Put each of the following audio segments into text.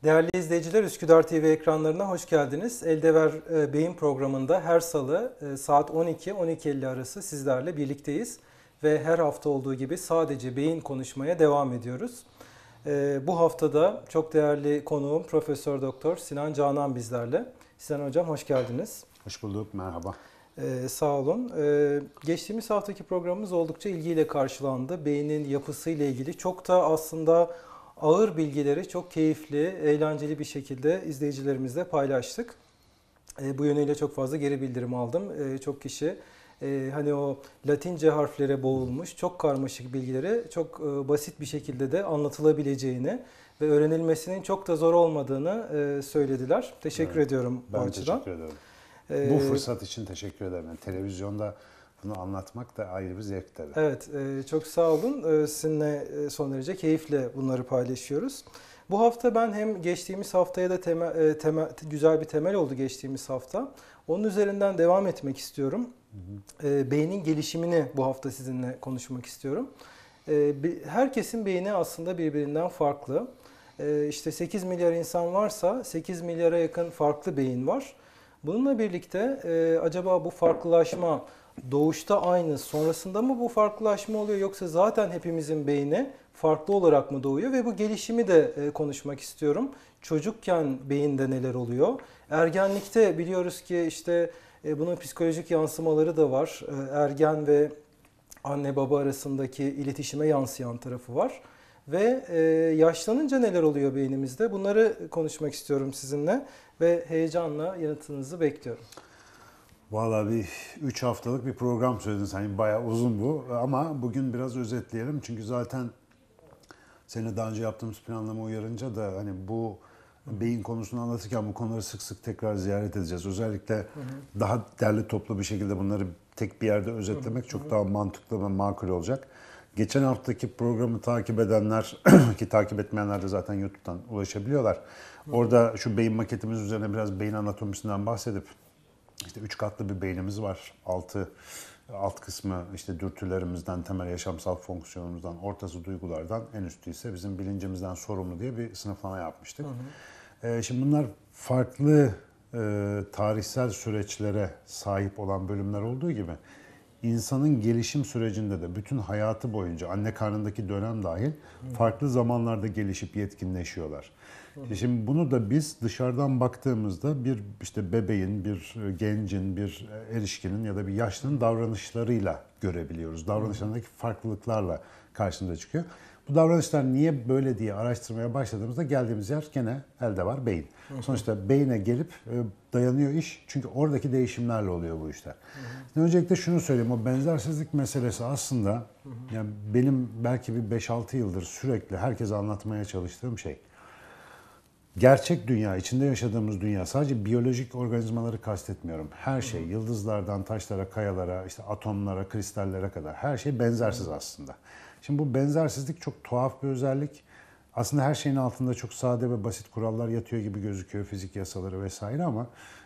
Değerli izleyiciler, Üsküdar TV ekranlarına hoş geldiniz. Elde Ver Beyin programında her salı saat 12-12.50 arası sizlerle birlikteyiz. Ve her hafta olduğu gibi sadece beyin konuşmaya devam ediyoruz. Bu haftada çok değerli konuğum Profesör Doktor Sinan Canan bizlerle. Sinan Hocam hoş geldiniz. Hoş bulduk, merhaba. Sağ olun. Geçtiğimiz haftaki programımız oldukça ilgiyle karşılandı. Beynin yapısıyla ilgili çok da aslında ağır bilgileri çok keyifli, eğlenceli bir şekilde izleyicilerimizle paylaştık. Bu yönüyle çok fazla geri bildirim aldım. Çok kişi hani o Latince harflere boğulmuş, çok karmaşık bilgileri çok basit bir şekilde de anlatılabileceğini ve öğrenilmesinin çok da zor olmadığını söylediler. Teşekkür ediyorum bu açıdan. Ben teşekkür ederim. Bu fırsat için teşekkür ederim. Yani televizyonda bunu anlatmak da ayrı bir zevk tabii. Evet, çok sağ olun. Sizinle son derece keyifle bunları paylaşıyoruz. Bu hafta ben hem geçtiğimiz haftaya da güzel bir temel oldu geçtiğimiz hafta. Onun üzerinden devam etmek istiyorum. Beynin gelişimini bu hafta sizinle konuşmak istiyorum. Herkesin beyni aslında birbirinden farklı. İşte 8 milyar insan varsa 8 milyara yakın farklı beyin var. Bununla birlikte acaba bu farklılaşma doğuşta aynı, sonrasında mı bu farklılaşma oluyor yoksa zaten hepimizin beyni farklı olarak mı doğuyor ve bu gelişimi de konuşmak istiyorum. Çocukken beyinde neler oluyor? Ergenlikte biliyoruz ki işte bunun psikolojik yansımaları da var. Ergen ve anne baba arasındaki iletişime yansıyan tarafı var. Ve yaşlanınca neler oluyor beynimizde? Bunları konuşmak istiyorum sizinle ve heyecanla yanıtınızı bekliyorum. Vallahi bir 3 haftalık bir program söyledin sen. Bayağı uzun bu ama bugün biraz özetleyelim. Çünkü zaten seninle daha önce yaptığımız planlama uyarınca da hani bu beyin konusunu anlatırken bu konuları sık sık tekrar ziyaret edeceğiz. Özellikle daha derli toplu bir şekilde bunları tek bir yerde özetlemek çok daha mantıklı ve makul olacak. Geçen haftaki programı takip edenler ki takip etmeyenler de zaten YouTube'dan ulaşabiliyorlar. Orada şu beyin maketimiz üzerine biraz beyin anatomisinden bahsedip işte 3 katlı bir beynimiz var. Alt kısmı işte dürtülerimizden, temel yaşamsal fonksiyonumuzdan, ortası duygulardan, en üstü ise bizim bilincimizden sorumlu diye bir sınıflama yapmıştık. Şimdi bunlar farklı tarihsel süreçlere sahip olan bölümler olduğu gibi insanın gelişim sürecinde de bütün hayatı boyunca anne karnındaki dönem dahil farklı zamanlarda gelişip yetkinleşiyorlar. Şimdi bunu da biz dışarıdan baktığımızda bir işte bebeğin, bir gencin, bir erişkinin ya da bir yaşlının davranışlarıyla görebiliyoruz. Davranışlarındaki farklılıklarla karşımıza çıkıyor. Bu davranışlar niye böyle diye araştırmaya başladığımızda geldiğimiz yer gene elde var beyin. Sonuçta beyine gelip dayanıyor iş çünkü oradaki değişimlerle oluyor bu işler. Öncelikle şunu söyleyeyim, o benzersizlik meselesi aslında yani benim belki bir 5-6 yıldır sürekli herkese anlatmaya çalıştığım şey. Gerçek dünya, içinde yaşadığımız dünya, sadece biyolojik organizmaları kastetmiyorum. Her şey, yıldızlardan taşlara, kayalara, işte atomlara, kristallere kadar her şey benzersiz aslında. Şimdi bu benzersizlik çok tuhaf bir özellik. Aslında her şeyin altında çok sade ve basit kurallar yatıyor gibi gözüküyor, fizik yasaları vesaire ama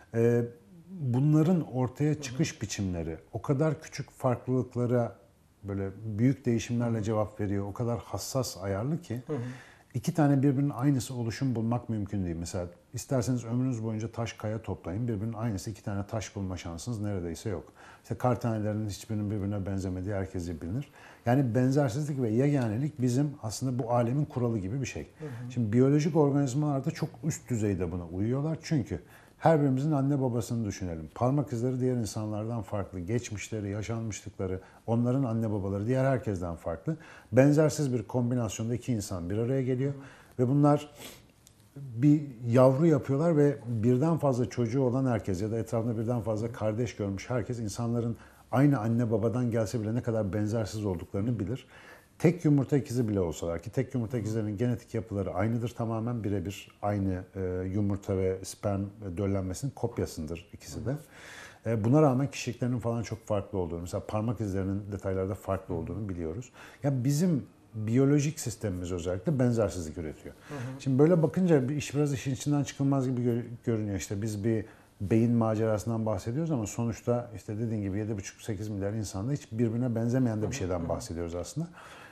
bunların ortaya çıkış biçimleri o kadar küçük farklılıklara böyle büyük değişimlerle cevap veriyor, o kadar hassas ayarlı ki iki tane birbirinin aynısı oluşum bulmak mümkün değil. Mesela isterseniz ömrünüz boyunca taş kaya toplayın, birbirinin aynısı iki tane taş bulma şansınız neredeyse yok. İşte kar tanelerinin hiçbirinin birbirine benzemediği herkese bilinir. Yani benzersizlik ve yeganelik bizim aslında bu alemin kuralı gibi bir şey. Şimdi biyolojik organizmalar da çok üst düzeyde buna uyuyorlar çünkü her birimizin anne babasını düşünelim. Parmak izleri diğer insanlardan farklı. Geçmişleri, yaşanmışlıkları, onların anne babaları diğer herkesten farklı. Benzersiz bir kombinasyonda iki insan bir araya geliyor. Ve bunlar bir yavru yapıyorlar ve birden fazla çocuğu olan herkes ya da etrafında birden fazla kardeş görmüş herkes insanların aynı anne babadan gelse bile ne kadar benzersiz olduklarını bilir. Tek yumurta ikizi bile olsalar ki tek yumurta ikizlerinin genetik yapıları aynıdır, tamamen birebir aynı yumurta ve sperm döllenmesinin kopyasıdır ikisi de. Buna rağmen kişiliklerinin falan çok farklı olduğunu, mesela parmak izlerinin detaylarda farklı olduğunu biliyoruz. Yani bizim biyolojik sistemimiz özellikle benzersizlik üretiyor. Şimdi böyle bakınca biraz işin içinden çıkılmaz gibi görünüyor. İşte biz bir beyin macerasından bahsediyoruz ama sonuçta işte dediğin gibi 7,5-8 milyar insanda hiç birbirine benzemeyen de bir şeyden bahsediyoruz aslında.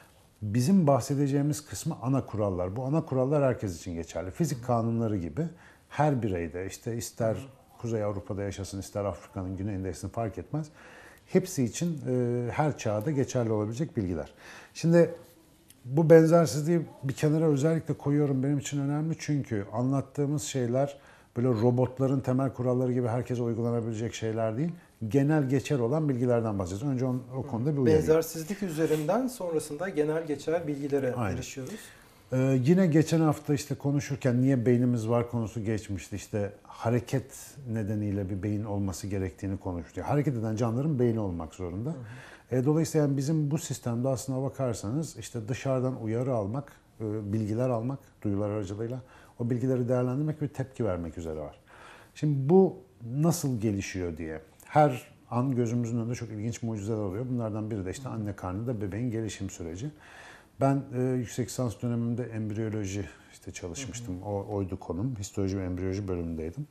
Bizim bahsedeceğimiz kısmı ana kurallar. Bu ana kurallar herkes için geçerli. Fizik kanunları gibi her bireyde işte ister Kuzey Avrupa'da yaşasın, ister Afrika'nın güneyinde yaşasın fark etmez. Hepsi için her çağda geçerli olabilecek bilgiler. Şimdi bu benzersizliği bir kenara özellikle koyuyorum, benim için önemli çünkü anlattığımız şeyler böyle robotların temel kuralları gibi herkese uygulanabilecek şeyler değil. Genel geçer olan bilgilerden bahsedeceğiz. Önce o konuda bir uyarayım. Benzersizlik üzerinden sonrasında genel geçer bilgilere Aynen. erişiyoruz. Yine geçen hafta işte konuşurken niye beynimiz var konusu geçmişti. İşte hareket nedeniyle bir beyin olması gerektiğini konuştuk. Hareket eden canlıların beyni olmak zorunda. Dolayısıyla yani bizim bu sistemde aslına bakarsanız işte dışarıdan uyarı almak, bilgiler almak, duyular aracılığıyla o bilgileri değerlendirmek ve tepki vermek üzere var. Şimdi bu nasıl gelişiyor diye. Her an gözümüzün önünde çok ilginç mucizeler oluyor. Bunlardan biri de işte anne karnında bebeğin gelişim süreci. Ben yüksek lisans döneminde embriyoloji işte çalışmıştım. Oydu konum. Histoloji ve embriyoloji bölümündeydim.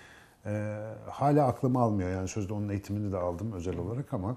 Hala aklım almıyor. Yani sözde onun eğitimini de aldım özel olarak ama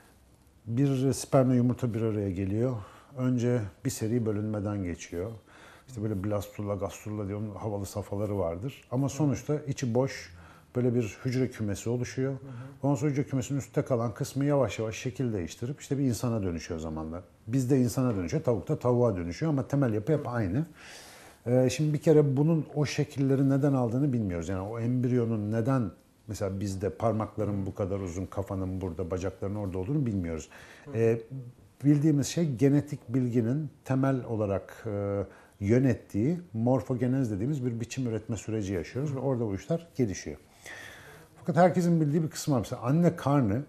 bir spermle yumurta bir araya geliyor. Önce bir seri bölünmeden geçiyor. İşte böyle blastula, gastrula diye onun havalı safhaları vardır. Ama sonuçta içi boş böyle bir hücre kümesi oluşuyor. Ondan sonra hücre kümesinin üstte kalan kısmı yavaş yavaş şekil değiştirip işte bir insana dönüşüyor zamanla. Bizde insana dönüşüyor, tavukta tavuğa dönüşüyor ama temel yapı hep aynı. Şimdi bir kere bunun o şekilleri neden aldığını bilmiyoruz. Yani o embriyonun neden mesela bizde parmakların bu kadar uzun, kafanın burada, bacakların orada olduğunu bilmiyoruz. Bildiğimiz şey genetik bilginin temel olarak yönettiği morfogenez dediğimiz bir biçim üretme süreci yaşıyoruz ve orada bu işler gelişiyor. Fakat herkesin bildiği bir kısmı var. Mesela anne karnı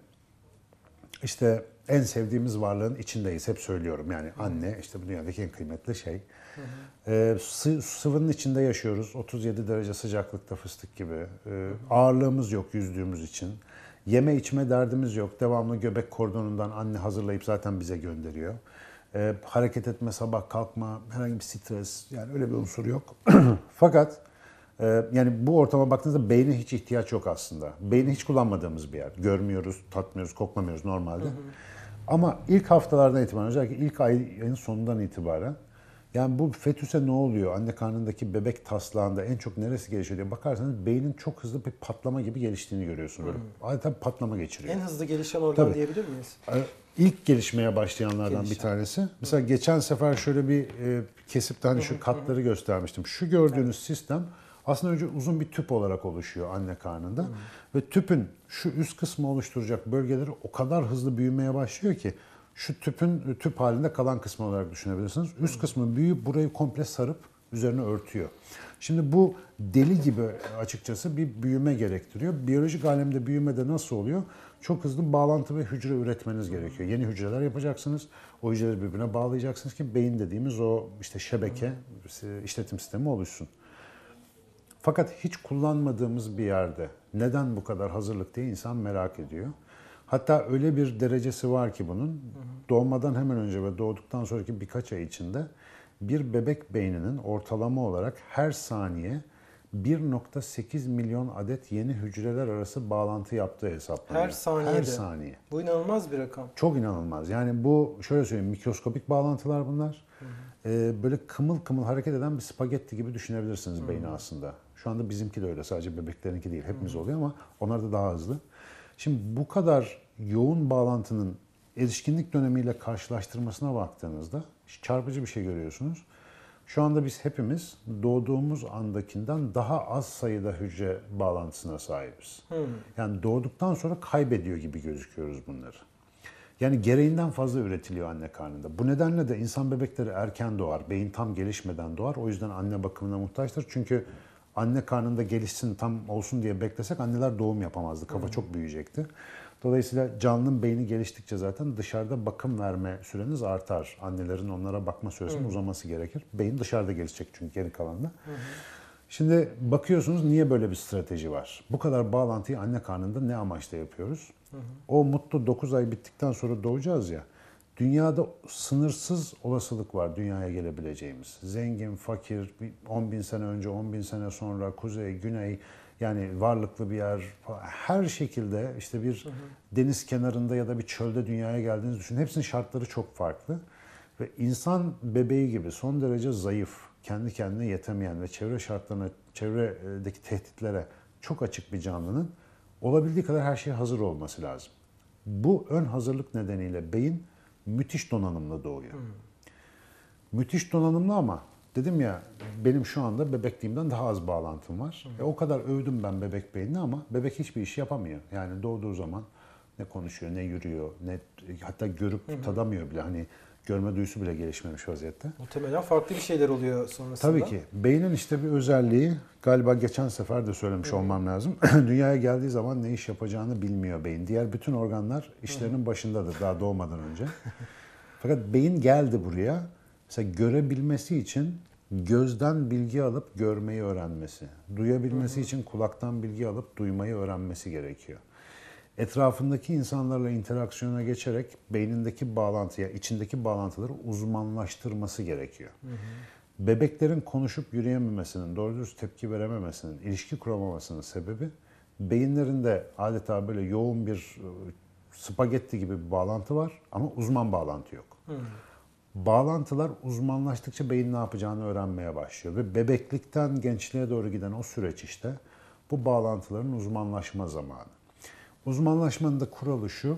işte en sevdiğimiz varlığın içindeyiz. Hep söylüyorum yani anne işte bu dünyadaki en kıymetli şey. Sıvının içinde yaşıyoruz. 37 derece sıcaklıkta fıstık gibi. Ağırlığımız yok yüzdüğümüz için. Yeme içme derdimiz yok. Devamlı göbek kordonundan anne hazırlayıp zaten bize gönderiyor. Hareket etme, sabah kalkma, herhangi bir stres yani öyle bir unsur yok. Fakat yani bu ortama baktığınızda beyne hiç ihtiyaç yok aslında. Beyni hiç kullanmadığımız bir yer. Görmüyoruz, tatmıyoruz, koklamıyoruz normalde. Ama ilk haftalardan itibaren özellikle ilk ayın sonundan itibaren yani bu fetüse ne oluyor? Anne karnındaki bebek taslağında en çok neresi gelişiyor diye bakarsanız beynin çok hızlı bir patlama gibi geliştiğini görüyorsunuz. Böyle adeta bir patlama geçiriyor. En hızlı gelişen organ Tabii. diyebilir miyiz? İlk gelişmeye başlayanlardan bir tanesi. Mesela geçen sefer şöyle bir kesip de hani şu katları göstermiştim. Şu gördüğünüz sistem aslında önce uzun bir tüp olarak oluşuyor anne karnında. Ve tüpün şu üst kısmı oluşturacak bölgeleri o kadar hızlı büyümeye başlıyor ki şu tüpün tüp halinde kalan kısmı olarak düşünebilirsiniz. Üst kısmı büyüyüp burayı komple sarıp üzerine örtüyor. Şimdi bu deli gibi açıkçası bir büyüme gerektiriyor. Biyolojik alemde büyümede nasıl oluyor? Çok hızlı bağlantı ve hücre üretmeniz gerekiyor. Yeni hücreler yapacaksınız. O hücreleri birbirine bağlayacaksınız ki beyin dediğimiz o işte şebeke, işletim sistemi oluşsun. Fakat hiç kullanmadığımız bir yerde neden bu kadar hazırlık diye insan merak ediyor. Hatta öyle bir derecesi var ki bunun doğmadan hemen önce ve doğduktan sonraki birkaç ay içinde bir bebek beyninin ortalama olarak her saniye 1,8 milyon adet yeni hücreler arası bağlantı yaptığı hesaplanıyor. Her saniyede. Her saniye. Bu inanılmaz bir rakam. Çok inanılmaz. Yani bu şöyle söyleyeyim mikroskopik bağlantılar bunlar. Böyle kımıl kımıl hareket eden bir spagetti gibi düşünebilirsiniz beyni aslında. Şu anda bizimki de öyle, sadece bebeklerinki değil. Hepimiz oluyor ama onlar da daha hızlı. Şimdi bu kadar yoğun bağlantının erişkinlik dönemiyle karşılaştırmasına baktığınızda çarpıcı bir şey görüyorsunuz. Şu anda biz hepimiz doğduğumuz andakinden daha az sayıda hücre bağlantısına sahibiz. Yani doğduktan sonra kaybediyor gibi gözüküyoruz bunları. Yani gereğinden fazla üretiliyor anne karnında. Bu nedenle de insan bebekleri erken doğar. Beyin tam gelişmeden doğar. O yüzden anne bakımına muhtaçtır. Çünkü anne karnında gelişsin, tam olsun diye beklesek anneler doğum yapamazdı. Kafa çok büyüyecekti. Dolayısıyla canlının beyni geliştikçe zaten dışarıda bakım verme süreniz artar. Annelerin onlara bakma süresinin uzaması gerekir. Beyin dışarıda gelişecek çünkü geri kalanında. Şimdi bakıyorsunuz niye böyle bir strateji var? Bu kadar bağlantıyı anne karnında ne amaçla yapıyoruz? O mutlu 9 ay bittikten sonra doğacağız ya. Dünyada sınırsız olasılık var dünyaya gelebileceğimiz. Zengin, fakir, 10 bin sene önce, 10 bin sene sonra, kuzey, güney, yani varlıklı bir yer, her şekilde işte bir deniz kenarında ya da bir çölde dünyaya geldiğinizi düşünün. Hepsinin şartları çok farklı. Ve insan bebeği gibi son derece zayıf, kendi kendine yetemeyen ve çevre şartlarına, çevredeki tehditlere çok açık bir canlının olabildiği kadar her şeye hazır olması lazım. Bu ön hazırlık nedeniyle beyin müthiş donanımlı doğuyor. Müthiş donanımlı ama dedim ya benim şu anda bebekliğimden daha az bağlantım var. O kadar övdüm ben bebek beynini ama bebek hiçbir iş yapamıyor. Yani doğduğu zaman ne konuşuyor, ne yürüyor, ne hatta görüp tadamıyor bile. Hani görme duyusu bile gelişmemiş vaziyette. Muhtemelen farklı bir şeyler oluyor sonrasında. Tabii ki. Beynin işte bir özelliği, galiba geçen sefer de söylemiş olmam lazım. Dünyaya geldiği zaman ne iş yapacağını bilmiyor beyin. Diğer bütün organlar işlerinin başındadır daha doğmadan önce. Fakat beyin geldi buraya. Mesela görebilmesi için gözden bilgi alıp görmeyi öğrenmesi. Duyabilmesi için kulaktan bilgi alıp duymayı öğrenmesi gerekiyor. Etrafındaki insanlarla interaksiyona geçerek beynindeki bağlantıya, içindeki bağlantıları uzmanlaştırması gerekiyor. Bebeklerin konuşup yürüyememesinin, doğru dürüst tepki verememesinin, ilişki kuramamasının sebebi beyinlerinde adeta böyle yoğun bir spagetti gibi bir bağlantı var ama uzman bağlantı yok. Bağlantılar uzmanlaştıkça beyin ne yapacağını öğrenmeye başlıyor ve bebeklikten gençliğe doğru giden o süreç işte bu bağlantıların uzmanlaşma zamanı. Uzmanlaşmanın da kuralı şu,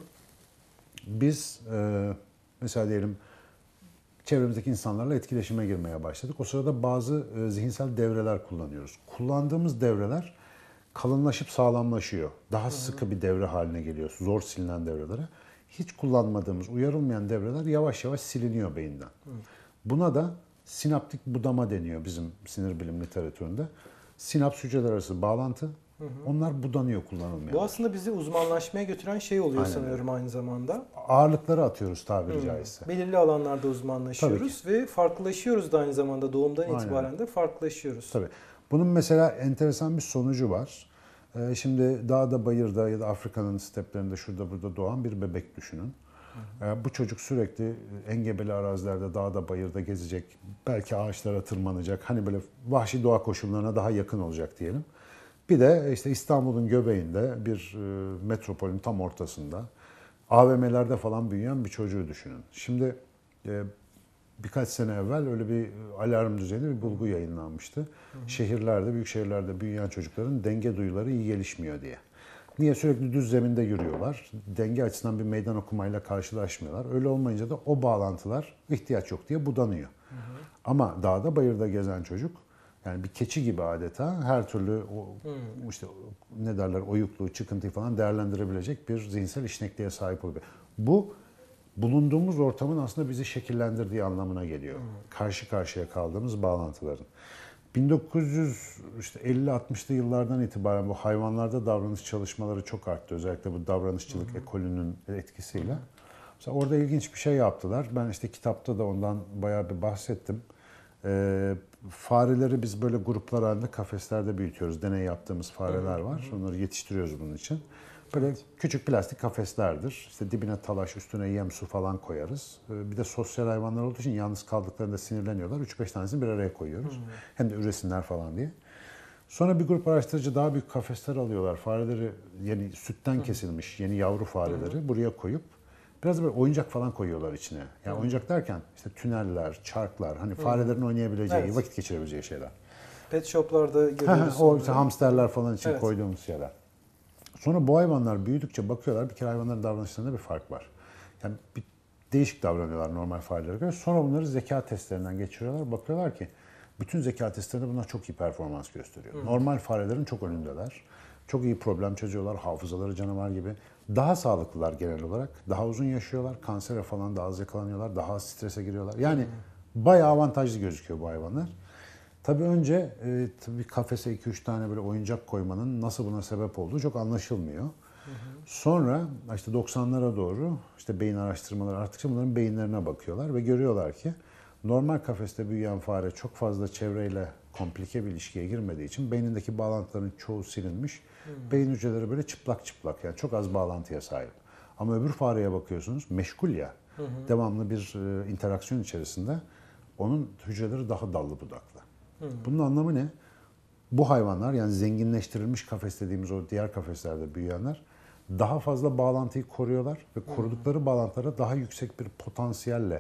biz mesela diyelim çevremizdeki insanlarla etkileşime girmeye başladık. O sırada bazı zihinsel devreler kullanıyoruz. Kullandığımız devreler kalınlaşıp sağlamlaşıyor. Daha sıkı bir devre haline geliyor, zor silinen devrelere. Hiç kullanmadığımız, uyarılmayan devreler yavaş yavaş siliniyor beyinden. Buna da sinaptik budama deniyor bizim sinir bilim literatüründe. Sinaps hücreler arası bağlantı. Onlar budanıyor kullanılmayan. Bu aslında bizi uzmanlaşmaya götüren şey oluyor Aynen sanıyorum aynı zamanda. Ağırlıkları atıyoruz tabiri caizse. Belirli alanlarda uzmanlaşıyoruz ve farklılaşıyoruz da aynı zamanda doğumdan itibaren de farklılaşıyoruz. Tabii. Bunun mesela enteresan bir sonucu var. Şimdi dağda, bayırda ya da Afrika'nın steplerinde şurada burada doğan bir bebek düşünün. Bu çocuk sürekli engebeli arazilerde, dağda, bayırda gezecek. Belki ağaçlara tırmanacak. Hani böyle vahşi doğa koşullarına daha yakın olacak diyelim. Bir de işte İstanbul'un göbeğinde bir metropolün tam ortasında AVM'lerde falan büyüyen bir çocuğu düşünün. Şimdi birkaç sene evvel öyle bir alarm düzeyinde bir bulgu yayınlanmıştı. Şehirlerde, büyük şehirlerde büyüyen çocukların denge duyuları iyi gelişmiyor diye. Niye? Sürekli düz zeminde yürüyorlar. Denge açısından bir meydan okumayla karşılaşmıyorlar. Öyle olmayınca da o bağlantılar ihtiyaç yok diye budanıyor. Ama dağda bayırda gezen çocuk yani bir keçi gibi adeta her türlü işte ne derler oyukluğu, çıkıntıyı falan değerlendirebilecek bir zihinsel işnekliğe sahip oluyor. Bu bulunduğumuz ortamın aslında bizi şekillendirdiği anlamına geliyor. Karşı karşıya kaldığımız bağlantıların. 1950-60'lı yıllardan itibaren bu hayvanlarda davranış çalışmaları çok arttı. Özellikle bu davranışçılık ekolünün etkisiyle. Mesela orada ilginç bir şey yaptılar. Ben işte kitapta da ondan bayağı bir bahsettim. Fareleri biz böyle gruplar halinde kafeslerde büyütüyoruz. Deney yaptığımız fareler var. Onları yetiştiriyoruz bunun için. Böyle küçük plastik kafeslerdir. İşte dibine talaş, üstüne yem, su falan koyarız. Bir de sosyal hayvanlar olduğu için yalnız kaldıklarında sinirleniyorlar. 3-5 tanesini bir araya koyuyoruz. Hem de üresinler falan diye. Sonra bir grup araştırıcı daha büyük kafesler alıyorlar. Fareleri yeni sütten kesilmiş yeni yavru fareleri buraya koyup biraz böyle oyuncak falan koyuyorlar içine. Yani oyuncak derken işte tüneller, çarklar, hani farelerin oynayabileceği, vakit geçirebileceği şeyler. Pet shop'larda görüyoruz. O işte hamsterler falan için Evet. koyduğumuz şeyler. Sonra bu hayvanlar büyüdükçe bakıyorlar bir kere hayvanların davranışlarında bir fark var. Yani bir değişik davranıyorlar normal farelere göre. Sonra bunları zeka testlerinden geçiriyorlar. Bakıyorlar ki bütün zeka testlerinde bunlar çok iyi performans gösteriyor. Normal farelerin çok önündeler. Çok iyi problem çözüyorlar. Hafızaları canavar gibi. Daha sağlıklılar genel olarak. Daha uzun yaşıyorlar. Kansere falan daha az yakalanıyorlar. Daha az strese giriyorlar. Yani bayağı avantajlı gözüküyor bu hayvanlar. Tabii önce tabii kafese 2-3 tane böyle oyuncak koymanın nasıl buna sebep olduğu çok anlaşılmıyor. Sonra işte 90'lara doğru işte beyin araştırmaları arttıkça bunların beyinlerine bakıyorlar ve görüyorlar ki normal kafeste büyüyen fare çok fazla çevreyle komplike bir ilişkiye girmediği için beynindeki bağlantıların çoğu silinmiş. Beyin hücreleri böyle çıplak çıplak yani çok az bağlantıya sahip. Ama öbür fareye bakıyorsunuz meşgul ya. Devamlı bir interaksiyon içerisinde onun hücreleri daha dallı budaklı. Bunun anlamı ne? Bu hayvanlar yani zenginleştirilmiş kafes dediğimiz o diğer kafeslerde büyüyenler daha fazla bağlantıyı koruyorlar ve korudukları bağlantılara daha yüksek bir potansiyelle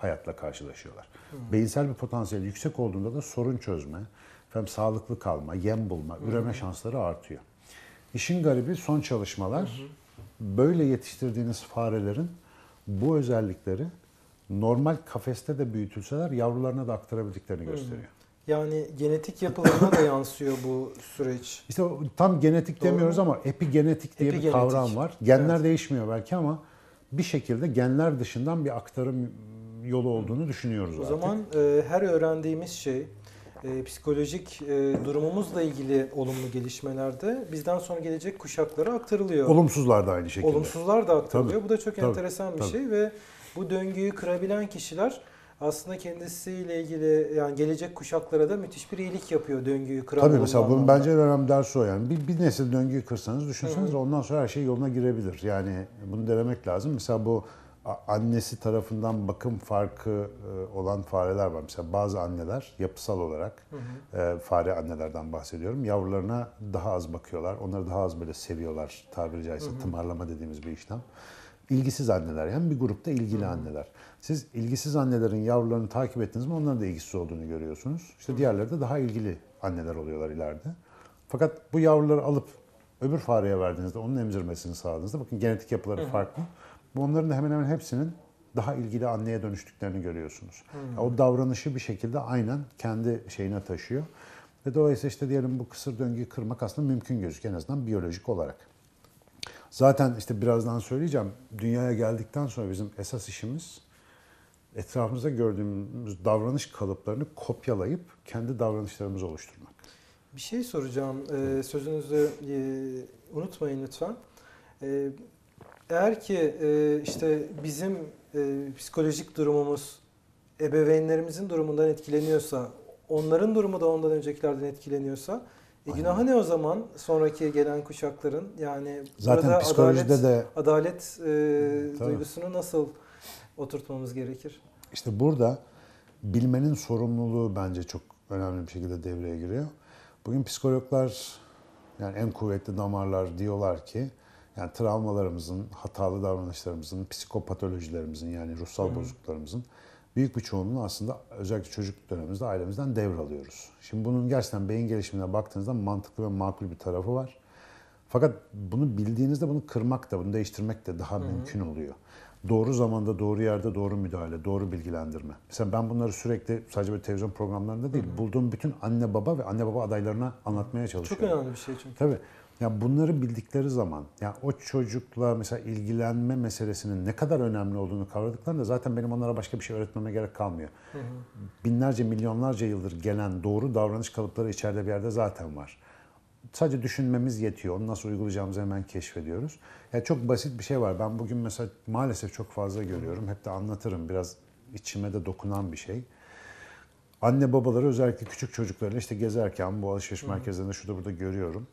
hayatla karşılaşıyorlar. Beyinsel bir potansiyel yüksek olduğunda da sorun çözme, sağlıklı kalma, yem bulma, üreme şansları artıyor. İşin garibi son çalışmalar böyle yetiştirdiğiniz farelerin bu özellikleri normal kafeste de büyütülseler yavrularına da aktarabildiklerini gösteriyor. Yani genetik yapılarına da yansıyor bu süreç. İşte tam genetik Doğru demiyoruz mu? ama epigenetik diye bir kavram var. Genler değişmiyor belki ama bir şekilde genler dışından bir aktarım yolu olduğunu düşünüyoruz O artık. zaman her öğrendiğimiz şey psikolojik durumumuzla ilgili olumlu gelişmelerde bizden sonra gelecek kuşaklara aktarılıyor. Olumsuzlar da aynı şekilde. Olumsuzlar da aktarılıyor. Tabii, Bu da çok tabii, enteresan bir tabii. şey ve bu döngüyü kırabilen kişiler aslında kendisiyle ilgili yani gelecek kuşaklara da müthiş bir iyilik yapıyor döngüyü kıran. Tabii mesela bunun bence en önemli dersi o yani. Bir nesil döngüyü kırsanız düşünseniz ondan sonra her şey yoluna girebilir. Yani bunu denemek lazım. Mesela bu annesi tarafından bakım farkı olan fareler var. Mesela bazı anneler yapısal olarak fare annelerden bahsediyorum. Yavrularına daha az bakıyorlar. Onları daha az böyle seviyorlar. Tabiri caizse tımarlama dediğimiz bir işlem. İlgisiz anneler yani bir grupta ilgili anneler. Siz ilgisiz annelerin yavrularını takip ettiniz mi onların da ilgisiz olduğunu görüyorsunuz. İşte diğerleri de daha ilgili anneler oluyorlar ileride. Fakat bu yavruları alıp öbür fareye verdiğinizde onun emzirmesini sağladığınızda bakın genetik yapıları farklı. Bu onların da hemen hemen hepsinin daha ilgili anneye dönüştüklerini görüyorsunuz. O davranışı bir şekilde aynen kendi şeyine taşıyor. Ve dolayısıyla işte diyelim bu kısır döngüyü kırmak aslında mümkün gözüküyor en azından biyolojik olarak. Zaten işte birazdan söyleyeceğim. Dünyaya geldikten sonra bizim esas işimiz etrafımızda gördüğümüz davranış kalıplarını kopyalayıp kendi davranışlarımızı oluşturmak. Bir şey soracağım. Sözünüzü unutmayın lütfen. Eğer ki işte bizim psikolojik durumumuz ebeveynlerimizin durumundan etkileniyorsa, onların durumu da ondan öncekilerden etkileniyorsa, günahı ne o zaman sonraki gelen kuşakların? Yani zaten burada psikolojide adalet duygusunu nasıl oturtmamız gerekir? İşte burada bilmenin sorumluluğu bence çok önemli bir şekilde devreye giriyor. Bugün psikologlar yani en kuvvetli damarlar diyorlar ki yani travmalarımızın, hatalı davranışlarımızın, psikopatolojilerimizin yani ruhsal bozukluklarımızın büyük bir çoğunluğunu aslında özellikle çocukluk dönemimizde ailemizden devralıyoruz. Şimdi bunun gerçekten beyin gelişimine baktığınızda mantıklı ve makul bir tarafı var. Fakat bunu bildiğinizde bunu kırmak da, bunu değiştirmek de daha mümkün oluyor. Doğru zamanda, doğru yerde, doğru müdahale, doğru bilgilendirme. Mesela ben bunları sürekli sadece böyle televizyon programlarında değil, bulduğum bütün anne baba ve anne baba adaylarına anlatmaya çalışıyorum. Çok önemli bir şey çünkü. Tabii. Ya bunları bildikleri zaman, ya o çocukla mesela ilgilenme meselesinin ne kadar önemli olduğunu kavradıklarında zaten benim onlara başka bir şey öğretmeme gerek kalmıyor. Binlerce, milyonlarca yıldır gelen doğru davranış kalıpları içeride bir yerde zaten var. Sadece düşünmemiz yetiyor. Onu nasıl uygulayacağımızı hemen keşfediyoruz. Ya çok basit bir şey var. Ben bugün mesela maalesef çok fazla görüyorum. Hep de anlatırım. Biraz içime de dokunan bir şey. Anne babaları özellikle küçük çocuklarıyla işte gezerken bu alışveriş merkezlerinde şurada burada görüyorum.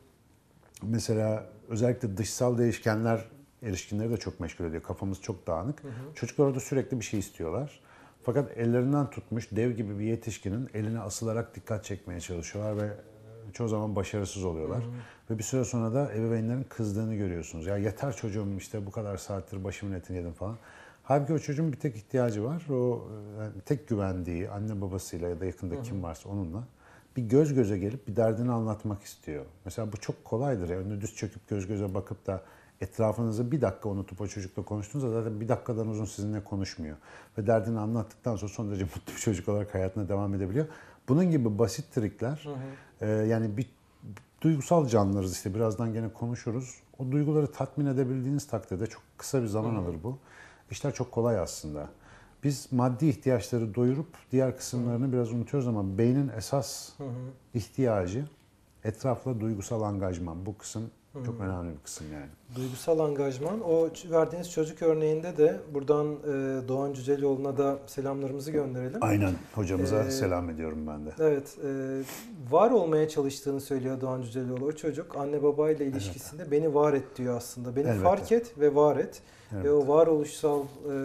Mesela özellikle dışsal değişkenler erişkinleri de çok meşgul ediyor. Kafamız çok dağınık. Çocuklar orada sürekli bir şey istiyorlar. Fakat ellerinden tutmuş dev gibi bir yetişkinin eline asılarak dikkat çekmeye çalışıyorlar ve çoğu zaman başarısız oluyorlar. Ve bir süre sonra da ebeveynlerin kızdığını görüyorsunuz. Ya yeter çocuğum işte bu kadar saattir başımın etini yedim falan. Halbuki o çocuğun bir tek ihtiyacı var. O yani tek güvendiği anne babasıyla ya da yakında kim varsa onunla bir göz göze gelip bir derdini anlatmak istiyor. Mesela bu çok kolaydır. Yani önüne düz çöküp göz göze bakıp da etrafınızı bir dakika unutup o çocukla konuştuğunuzda zaten bir dakikadan uzun sizinle konuşmuyor. Ve derdini anlattıktan sonra son derece mutlu bir çocuk olarak hayatına devam edebiliyor. Bunun gibi basit trikler yani bir duygusal canlılarız işte birazdan gene konuşuruz. O duyguları tatmin edebildiğiniz takdirde çok kısa bir zaman alır bu. İşler çok kolay aslında. Biz maddi ihtiyaçları doyurup diğer kısımlarını biraz unutuyoruz ama beynin esas ihtiyacı etrafla duygusal angajman. Bu kısım çok önemli bir kısım yani. Duygusal angajman. O verdiğiniz çocuk örneğinde de buradan Doğan Cüceloğlu'na da selamlarımızı gönderelim. Aynen. Hocamıza selam ediyorum ben de. Evet. Var olmaya çalıştığını söylüyor Doğan Cüceloğlu. O çocuk anne babayla ilişkisinde beni var et diyor aslında. Beni fark et ve var et. Ve o varoluşsal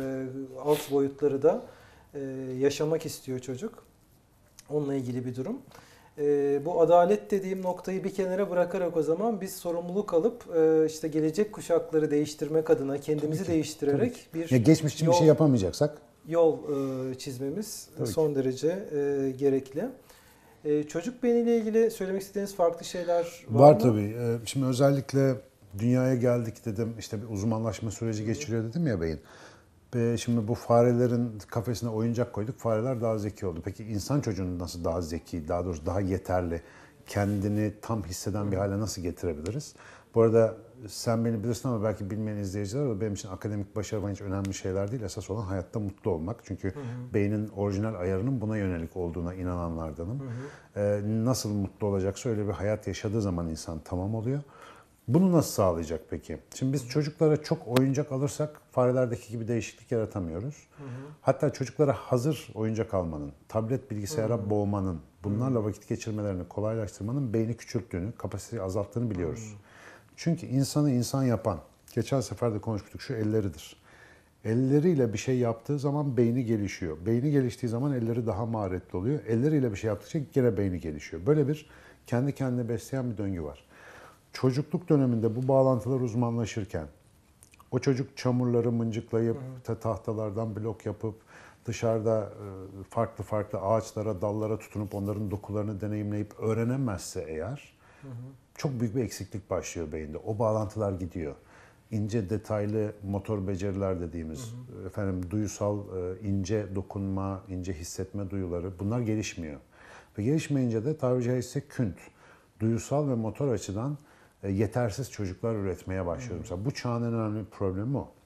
alt boyutları da yaşamak istiyor çocuk. Onunla ilgili bir durum. Bu adalet dediğim noktayı bir kenara bırakarak o zaman biz sorumluluk alıp işte gelecek kuşakları değiştirmek adına kendimizi değiştirerek bir geçmiş için bir şey yapamayacaksak yol çizmemiz Tabii son derece gerekli. Çocuk beyniyle ilgili söylemek istediğiniz farklı şeyler var mı? Var tabii. Şimdi özellikle dünyaya geldik dedim, işte bir uzmanlaşma süreci geçiriyor dedim ya beyin. Şimdi bu farelerin kafesine oyuncak koyduk, fareler daha zeki oldu. Peki insan çocuğunu nasıl daha zeki, daha doğrusu daha yeterli, kendini tam hisseden bir hale nasıl getirebiliriz? Bu arada sen beni bilirsin ama belki bilmeyen izleyiciler de benim için akademik başarı hiç önemli şeyler değil. Esas olan hayatta mutlu olmak. Çünkü beynin orijinal ayarının buna yönelik olduğuna inananlardanım. Nasıl mutlu olacaksa öyle bir hayat yaşadığı zaman insan tamam oluyor. Bunu nasıl sağlayacak peki? Şimdi biz çocuklara çok oyuncak alırsak farelerdeki gibi değişiklik yaratamıyoruz. Hatta çocuklara hazır oyuncak almanın, tablet bilgisayara boğmanın, bunlarla vakit geçirmelerini kolaylaştırmanın beyni küçülttüğünü, kapasiteyi azalttığını biliyoruz. Çünkü insanı insan yapan, geçen sefer de konuşmuştuk, şu elleridir. Elleriyle bir şey yaptığı zaman beyni gelişiyor. Beyni geliştiği zaman elleri daha maharetli oluyor. Elleriyle bir şey yaptıkça gene beyni gelişiyor. Böyle bir kendi kendine besleyen bir döngü var. Çocukluk döneminde bu bağlantılar uzmanlaşırken, o çocuk çamurları mıncıklayıp, tahtalardan blok yapıp, dışarıda farklı farklı ağaçlara, dallara tutunup onların dokularını deneyimleyip öğrenemezse eğer, çok büyük bir eksiklik başlıyor beyinde. O bağlantılar gidiyor. İnce detaylı motor beceriler dediğimiz, efendim duyusal ince dokunma, ince hissetme duyuları bunlar gelişmiyor. Ve gelişmeyince de tabiri caizse künt, duyusal ve motor açıdan yetersiz çocuklar üretmeye başlıyor. Mesela bu çağın en önemli problemi o.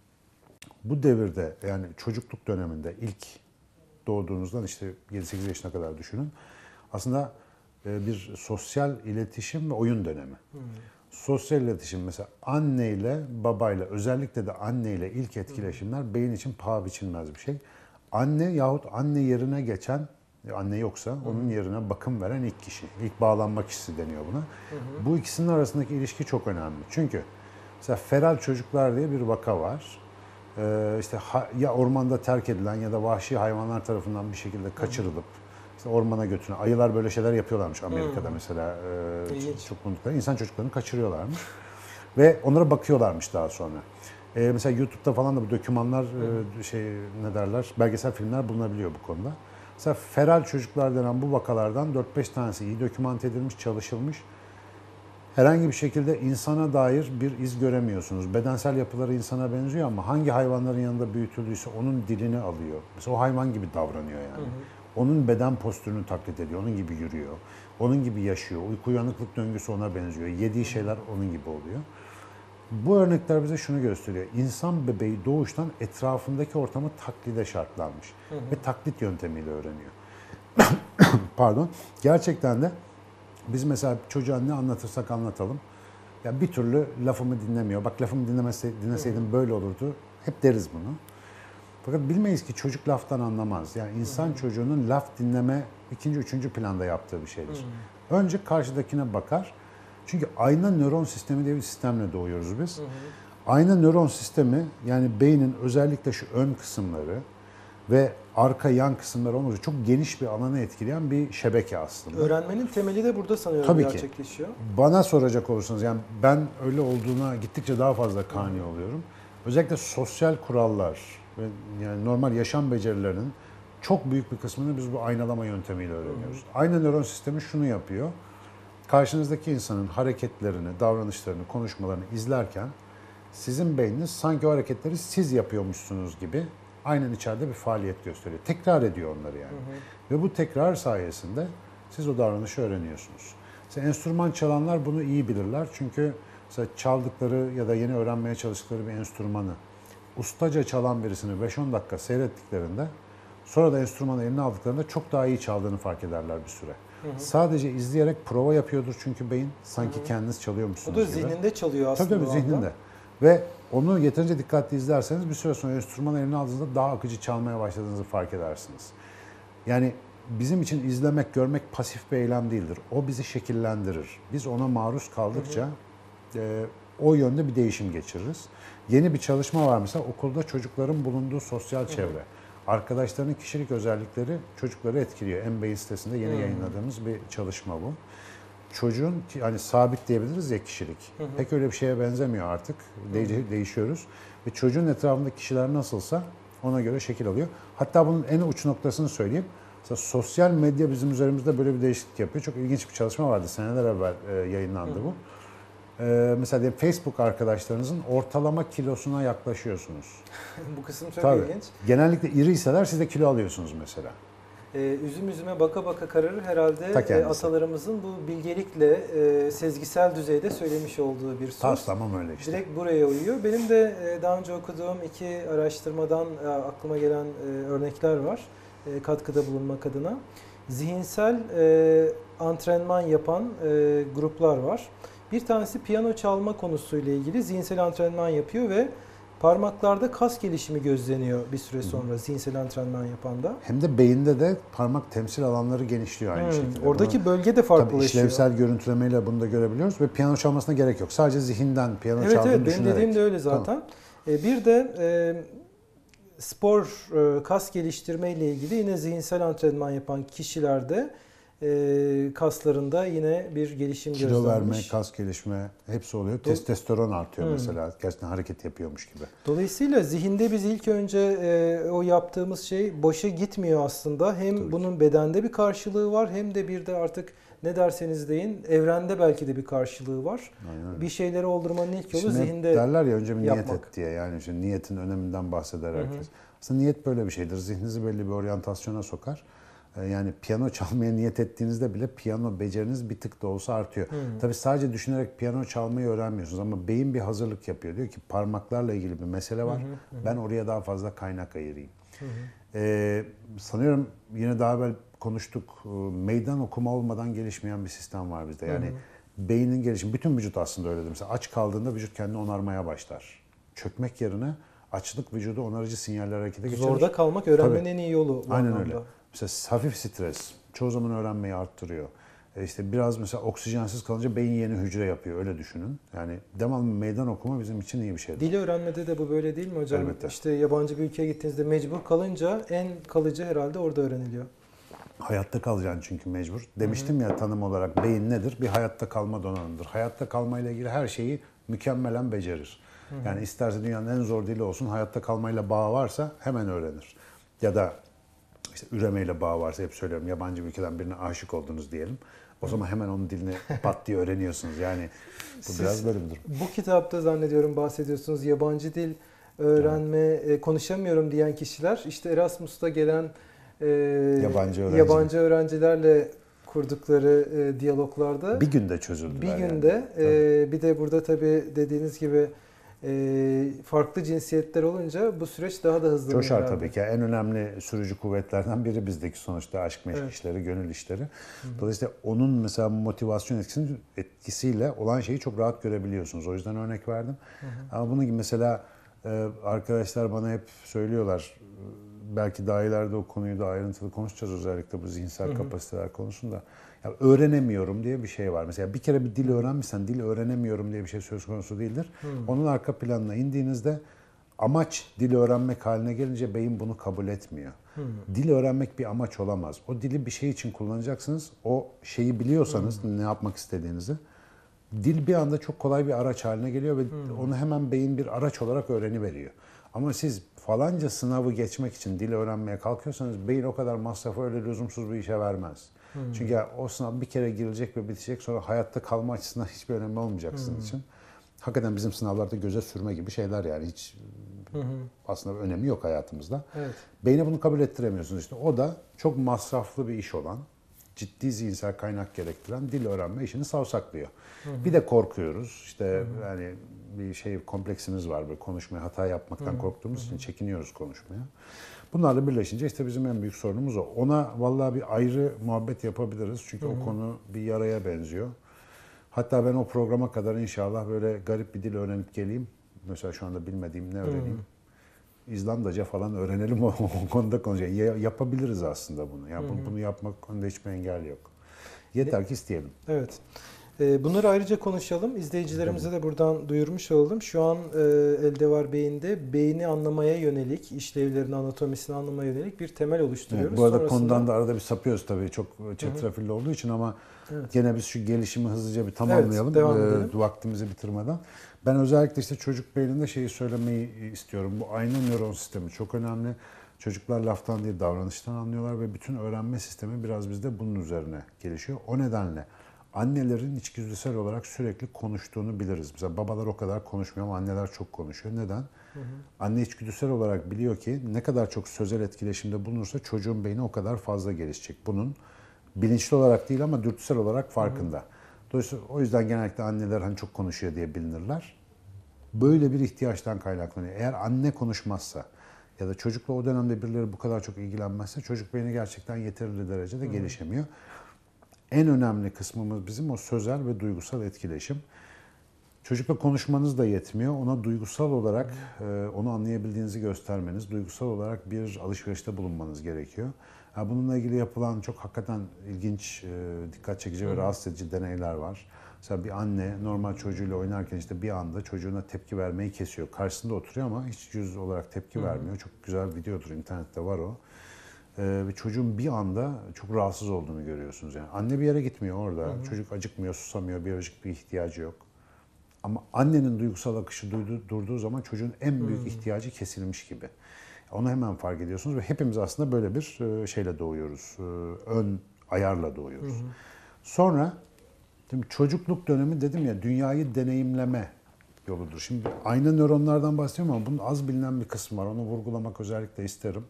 Bu devirde yani çocukluk döneminde ilk doğduğunuzdan işte 7-8 yaşına kadar düşünün. Aslında bir sosyal iletişim ve oyun dönemi. Sosyal iletişim mesela anneyle babayla özellikle de anneyle ilk etkileşimler beyin için paha biçilmez bir şey. Anne yahut anne yerine geçen anne yoksa onun yerine bakım veren ilk kişi. İlk bağlanma kişisi deniyor buna. Bu ikisinin arasındaki ilişki çok önemli. Çünkü mesela feral çocuklar diye bir vaka var. İşte ya ormanda terk edilen ya da vahşi hayvanlar tarafından bir şekilde kaçırılıp işte ormana götürülen ayılar böyle şeyler yapıyorlarmış Amerika'da mesela çok buldukları insan çocuklarını kaçırıyorlarmış ve onlara bakıyorlarmış daha sonra. Mesela YouTube'da falan da bu dokümanlar ne derler belgesel filmler bulunabiliyor bu konuda. Mesela feral çocuklar denen bu vakalardan 4-5 tanesi iyi dokümante edilmiş, çalışılmış. Herhangi bir şekilde insana dair bir iz göremiyorsunuz. Bedensel yapıları insana benziyor ama hangi hayvanların yanında büyütüldüyse onun dilini alıyor. Mesela o hayvan gibi davranıyor yani. Onun beden postürünü taklit ediyor, onun gibi yürüyor. Onun gibi yaşıyor. Uyku uyanıklık döngüsü ona benziyor. Yediği şeyler onun gibi oluyor. Bu örnekler bize şunu gösteriyor. İnsan bebeği doğuştan etrafındaki ortamı taklide şartlanmış. Ve taklit yöntemiyle öğreniyor. Pardon. Gerçekten de biz mesela çocuğa ne anlatırsak anlatalım. Ya bir türlü lafımı dinlemiyor. Bak lafımı dinleseydim böyle olurdu. Hep deriz bunu. Fakat bilmeyiz ki çocuk laftan anlamaz. Yani insan çocuğunun laf dinleme ikinci, üçüncü planda yaptığı bir şeydir. Önce karşıdakine bakar. Çünkü ayna nöron sistemi diye bir sistemle doğuyoruz biz. Ayna nöron sistemi yani beynin özellikle şu ön kısımları ve arka yan kısımları olunca çok geniş bir alanı etkileyen bir şebeke aslında. Öğrenmenin temeli de burada sanıyorum Tabii gerçekleşiyor. Ki. Bana soracak olursanız yani ben öyle olduğuna gittikçe daha fazla kani oluyorum. Özellikle sosyal kurallar ve yani normal yaşam becerilerinin çok büyük bir kısmını biz bu aynalama yöntemiyle öğreniyoruz. Ayna nöron sistemi şunu yapıyor. Karşınızdaki insanın hareketlerini, davranışlarını, konuşmalarını izlerken sizin beyniniz sanki o hareketleri siz yapıyormuşsunuz gibi aynen içeride bir faaliyet gösteriyor. Tekrar ediyor onları yani. Ve bu tekrar sayesinde siz o davranışı öğreniyorsunuz. Mesela enstrüman çalanlar bunu iyi bilirler. Çünkü mesela çaldıkları ya da yeni öğrenmeye çalıştıkları bir enstrümanı ustaca çalan birisini 5-10 dakika seyrettiklerinde sonra da enstrümanı eline aldıklarında çok daha iyi çaldığını fark ederler bir süre. Sadece izleyerek prova yapıyordur çünkü beyin sanki kendiniz çalıyormuşsunuz O da gibi. zihninde çalıyor aslında. Tabii zihninde. Ve onu yeterince dikkatli izlerseniz bir süre sonra enstrümanı eline aldığınızda daha akıcı çalmaya başladığınızı fark edersiniz. Yani bizim için izlemek, görmek pasif bir eylem değildir. O bizi şekillendirir. Biz ona maruz kaldıkça o yönde bir değişim geçiririz. Yeni bir çalışma var mesela okulda çocukların bulunduğu sosyal çevre. Arkadaşlarının kişilik özellikleri çocukları etkiliyor. M-Beyin sitesinde yeni yayınladığımız bir çalışma bu. Çocuğun hani sabit diyebiliriz ya kişilik. Pek öyle bir şeye benzemiyor artık. Değişiyoruz. Ve çocuğun etrafındaki kişiler nasılsa ona göre şekil alıyor. Hatta bunun en uç noktasını söyleyeyim. Mesela sosyal medya bizim üzerimizde böyle bir değişiklik yapıyor. Çok ilginç bir çalışma vardı. Seneler evvel yayınlandı bu. Mesela diyelim Facebook arkadaşlarınızın ortalama kilosuna yaklaşıyorsunuz. Bu kısım çok Tabii. ilginç. Genellikle iriyseler siz de kilo alıyorsunuz mesela. Üzüm üzüme baka baka kararır herhalde Ta kendisi. atalarımızın bu bilgelikle sezgisel düzeyde söylemiş olduğu bir söz. Tamam öyle işte. Direkt buraya uyuyor. Benim de daha önce okuduğum iki araştırmadan aklıma gelen örnekler var. Katkıda bulunmak adına. Zihinsel antrenman yapan gruplar var. Bir tanesi piyano çalma konusuyla ilgili zihinsel antrenman yapıyor ve parmaklarda kas gelişimi gözleniyor bir süre sonra zihinsel antrenman yapanda. Hem de beyinde de parmak temsil alanları genişliyor aynı şekilde. Oradaki bölge de farklılaşıyor. Tabii işlevsel görüntülemeyle bunu da görebiliyoruz ve piyano çalmasına gerek yok. Sadece zihinden piyano Evet, çaldığını benim düşünerek. dediğim de öyle zaten. Tamam. Bir de spor, kas geliştirme ile ilgili yine zihinsel antrenman yapan kişilerde kaslarında yine bir gelişim Kilo gözlenmiş. verme, kas gelişme hepsi oluyor. Testosteron artıyor mesela. Gerçekten hareket yapıyormuş gibi. Dolayısıyla zihinde biz ilk önce o yaptığımız şey boşa gitmiyor aslında. Hem Tabii bunun bedende bir karşılığı var hem de bir de artık ne derseniz deyin evrende belki de bir karşılığı var. Aynen. Bir şeyleri oldurmanın ilk yolu Şimdi zihinde derler ya önce bir niyet yapmak. et diye. Yani işte niyetin öneminden bahseder herkes. Aslında niyet böyle bir şeydir. Zihninizi belli bir oryantasyona sokar. Yani piyano çalmaya niyet ettiğinizde bile piyano beceriniz bir tık da olsa artıyor. Tabii sadece düşünerek piyano çalmayı öğrenmiyorsunuz ama beyin bir hazırlık yapıyor. Diyor ki parmaklarla ilgili bir mesele var. Ben oraya daha fazla kaynak ayırayım. Sanıyorum yine daha evvel konuştuk. Meydan okuma olmadan gelişmeyen bir sistem var bizde. Yani beynin gelişimi, bütün vücut aslında öyledir. Mesela aç kaldığında vücut kendini onarmaya başlar. Çökmek yerine açlık vücudu onarıcı sinyaller harekete geçirir. Zorda kalmak öğrenmenin en iyi yolu. Aynen öyle. Mesela hafif stres çoğu zaman öğrenmeyi arttırıyor. İşte biraz mesela oksijensiz kalınca beyin yeni hücre yapıyor, öyle düşünün. Yani devamlı meydan okuma bizim için iyi bir şeydir. Dil öğrenmede de bu böyle değil mi hocam? Elbette. İşte yabancı bir ülkeye gittiğinizde mecbur kalınca en kalıcı herhalde orada öğreniliyor. Hayatta kalacaksın çünkü mecbur. Demiştim ya tanım olarak beyin nedir? Bir hayatta kalma donanımıdır. Hayatta kalmayla ilgili her şeyi mükemmelen becerir. Yani isterse dünyanın en zor dili olsun, hayatta kalmayla bağı varsa hemen öğrenir. Ya da işte üremeyle bağı varsa, hep söylüyorum, yabancı bir ülkeden birine aşık oldunuz diyelim. O zaman hemen onun dilini pat diye öğreniyorsunuz. Yani bu biraz böyle bir durum. Bu kitapta zannediyorum bahsediyorsunuz yabancı dil öğrenme, konuşamıyorum diyen kişiler işte Erasmus'ta gelen yabancı öğrencilerle kurdukları diyaloglarda bir günde çözüldüler. Bir günde bir de burada tabii dediğiniz gibi farklı cinsiyetler olunca bu süreç daha da hızlanıyor. Coşar tabii ki. En önemli sürücü kuvvetlerden biri bizdeki sonuçta aşk meşk işleri, gönül işleri. Dolayısıyla onun mesela motivasyon etkisiyle olan şeyi çok rahat görebiliyorsunuz. O yüzden örnek verdim. Ama bunun gibi mesela arkadaşlar bana hep söylüyorlar. Belki daha ileride o konuyu da ayrıntılı konuşacağız, özellikle bu zihinsel kapasiteler konusunda. Ya öğrenemiyorum diye bir şey var. Mesela bir kere bir dil öğrenmişsen dil öğrenemiyorum diye bir şey söz konusu değildir. Onun arka planına indiğinizde amaç dil öğrenmek haline gelince beyin bunu kabul etmiyor. Dil öğrenmek bir amaç olamaz. O dili bir şey için kullanacaksınız. O şeyi biliyorsanız ne yapmak istediğinizi, dil bir anda çok kolay bir araç haline geliyor ve onu hemen beyin bir araç olarak öğreniveriyor. Ama siz falanca sınavı geçmek için dil öğrenmeye kalkıyorsanız beyin o kadar masrafı öyle lüzumsuz bir işe vermez. Çünkü o sınav bir kere girilecek ve bitecek, sonra hayatta kalma açısından hiçbir önemi olmayacak sizin için. Hakikaten bizim sınavlarda göze sürme gibi şeyler, yani hiç aslında önemi yok hayatımızda. Evet. Beyne bunu kabul ettiremiyorsunuz işte. O da çok masraflı bir iş olan, ciddi zihinsel kaynak gerektiren dil öğrenme işini savsaklıyor. Bir de korkuyoruz. İşte yani bir şey kompleksimiz var, böyle konuşmaya, hata yapmaktan korktuğumuz için çekiniyoruz konuşmaya. Bunlarla birleşince işte bizim en büyük sorunumuz o. Ona vallahi bir ayrı muhabbet yapabiliriz. Çünkü o konu bir yaraya benziyor. Hatta ben o programa kadar inşallah böyle garip bir dil öğrenip geleyim. Mesela şu anda bilmediğim ne öğreneyim? İzlandaca falan öğrenelim, o konuda konuşalım. Yapabiliriz aslında bunu. Yani bunu yapmak konuda hiçbir engel yok. Yeter ki isteyelim. Evet. Bunları ayrıca konuşalım. İzleyicilerimize de buradan duyurmuş olalım. Şu an Elde Var Beyin'de beyni anlamaya yönelik, işlevlerini, anatomisini anlamaya yönelik bir temel oluşturuyoruz. Evet, bu arada konudan da arada bir sapıyoruz tabii, çok çetrefilli olduğu için, ama gene biz şu gelişimi hızlıca bir tamamlayalım. Evet, devam edelim. Vaktimizi bitirmeden. Ben özellikle işte çocuk beyninde şeyi söylemeyi istiyorum. Bu ayna nöron sistemi çok önemli. Çocuklar laftan değil davranıştan anlıyorlar ve bütün öğrenme sistemi biraz bizde bunun üzerine gelişiyor. O nedenle annelerin içgüdüsel olarak sürekli konuştuğunu biliriz. Mesela babalar o kadar konuşmuyor ama anneler çok konuşuyor. Neden? Anne içgüdüsel olarak biliyor ki ne kadar çok sözel etkileşimde bulunursa çocuğun beyni o kadar fazla gelişecek. Bunun bilinçli olarak değil ama dürtüsel olarak farkında. Dolayısıyla o yüzden genellikle anneler hani çok konuşuyor diye bilinirler. Böyle bir ihtiyaçtan kaynaklanıyor. Eğer anne konuşmazsa ya da çocukla o dönemde birileri bu kadar çok ilgilenmezse çocuk beyni gerçekten yeterli derecede gelişemiyor. En önemli kısmımız bizim o sözel ve duygusal etkileşim. Çocukla konuşmanız da yetmiyor. Ona duygusal olarak onu anlayabildiğinizi göstermeniz, duygusal olarak bir alışverişte bulunmanız gerekiyor. Bununla ilgili yapılan çok hakikaten ilginç, dikkat çekici ve rahatsız edici deneyler var. Mesela bir anne normal çocuğuyla oynarken işte bir anda çocuğuna tepki vermeyi kesiyor. Karşısında oturuyor ama hiç yüz olarak tepki vermiyor. Çok güzel bir videodur, internette var o. Ve çocuğun bir anda çok rahatsız olduğunu görüyorsunuz. Yani anne bir yere gitmiyor orada. Çocuk acıkmıyor, susamıyor, biyolojik bir ihtiyacı yok. Ama annenin duygusal akışı durduğu zaman çocuğun en büyük ihtiyacı kesilmiş gibi. Onu hemen fark ediyorsunuz ve hepimiz aslında böyle bir şeyle doğuyoruz. Ön ayarla doğuyoruz. Sonra çocukluk dönemi dedim ya dünyayı deneyimleme yoludur. Şimdi ayna nöronlardan bahsediyorum ama bunun az bilinen bir kısmı var. Onu vurgulamak özellikle isterim.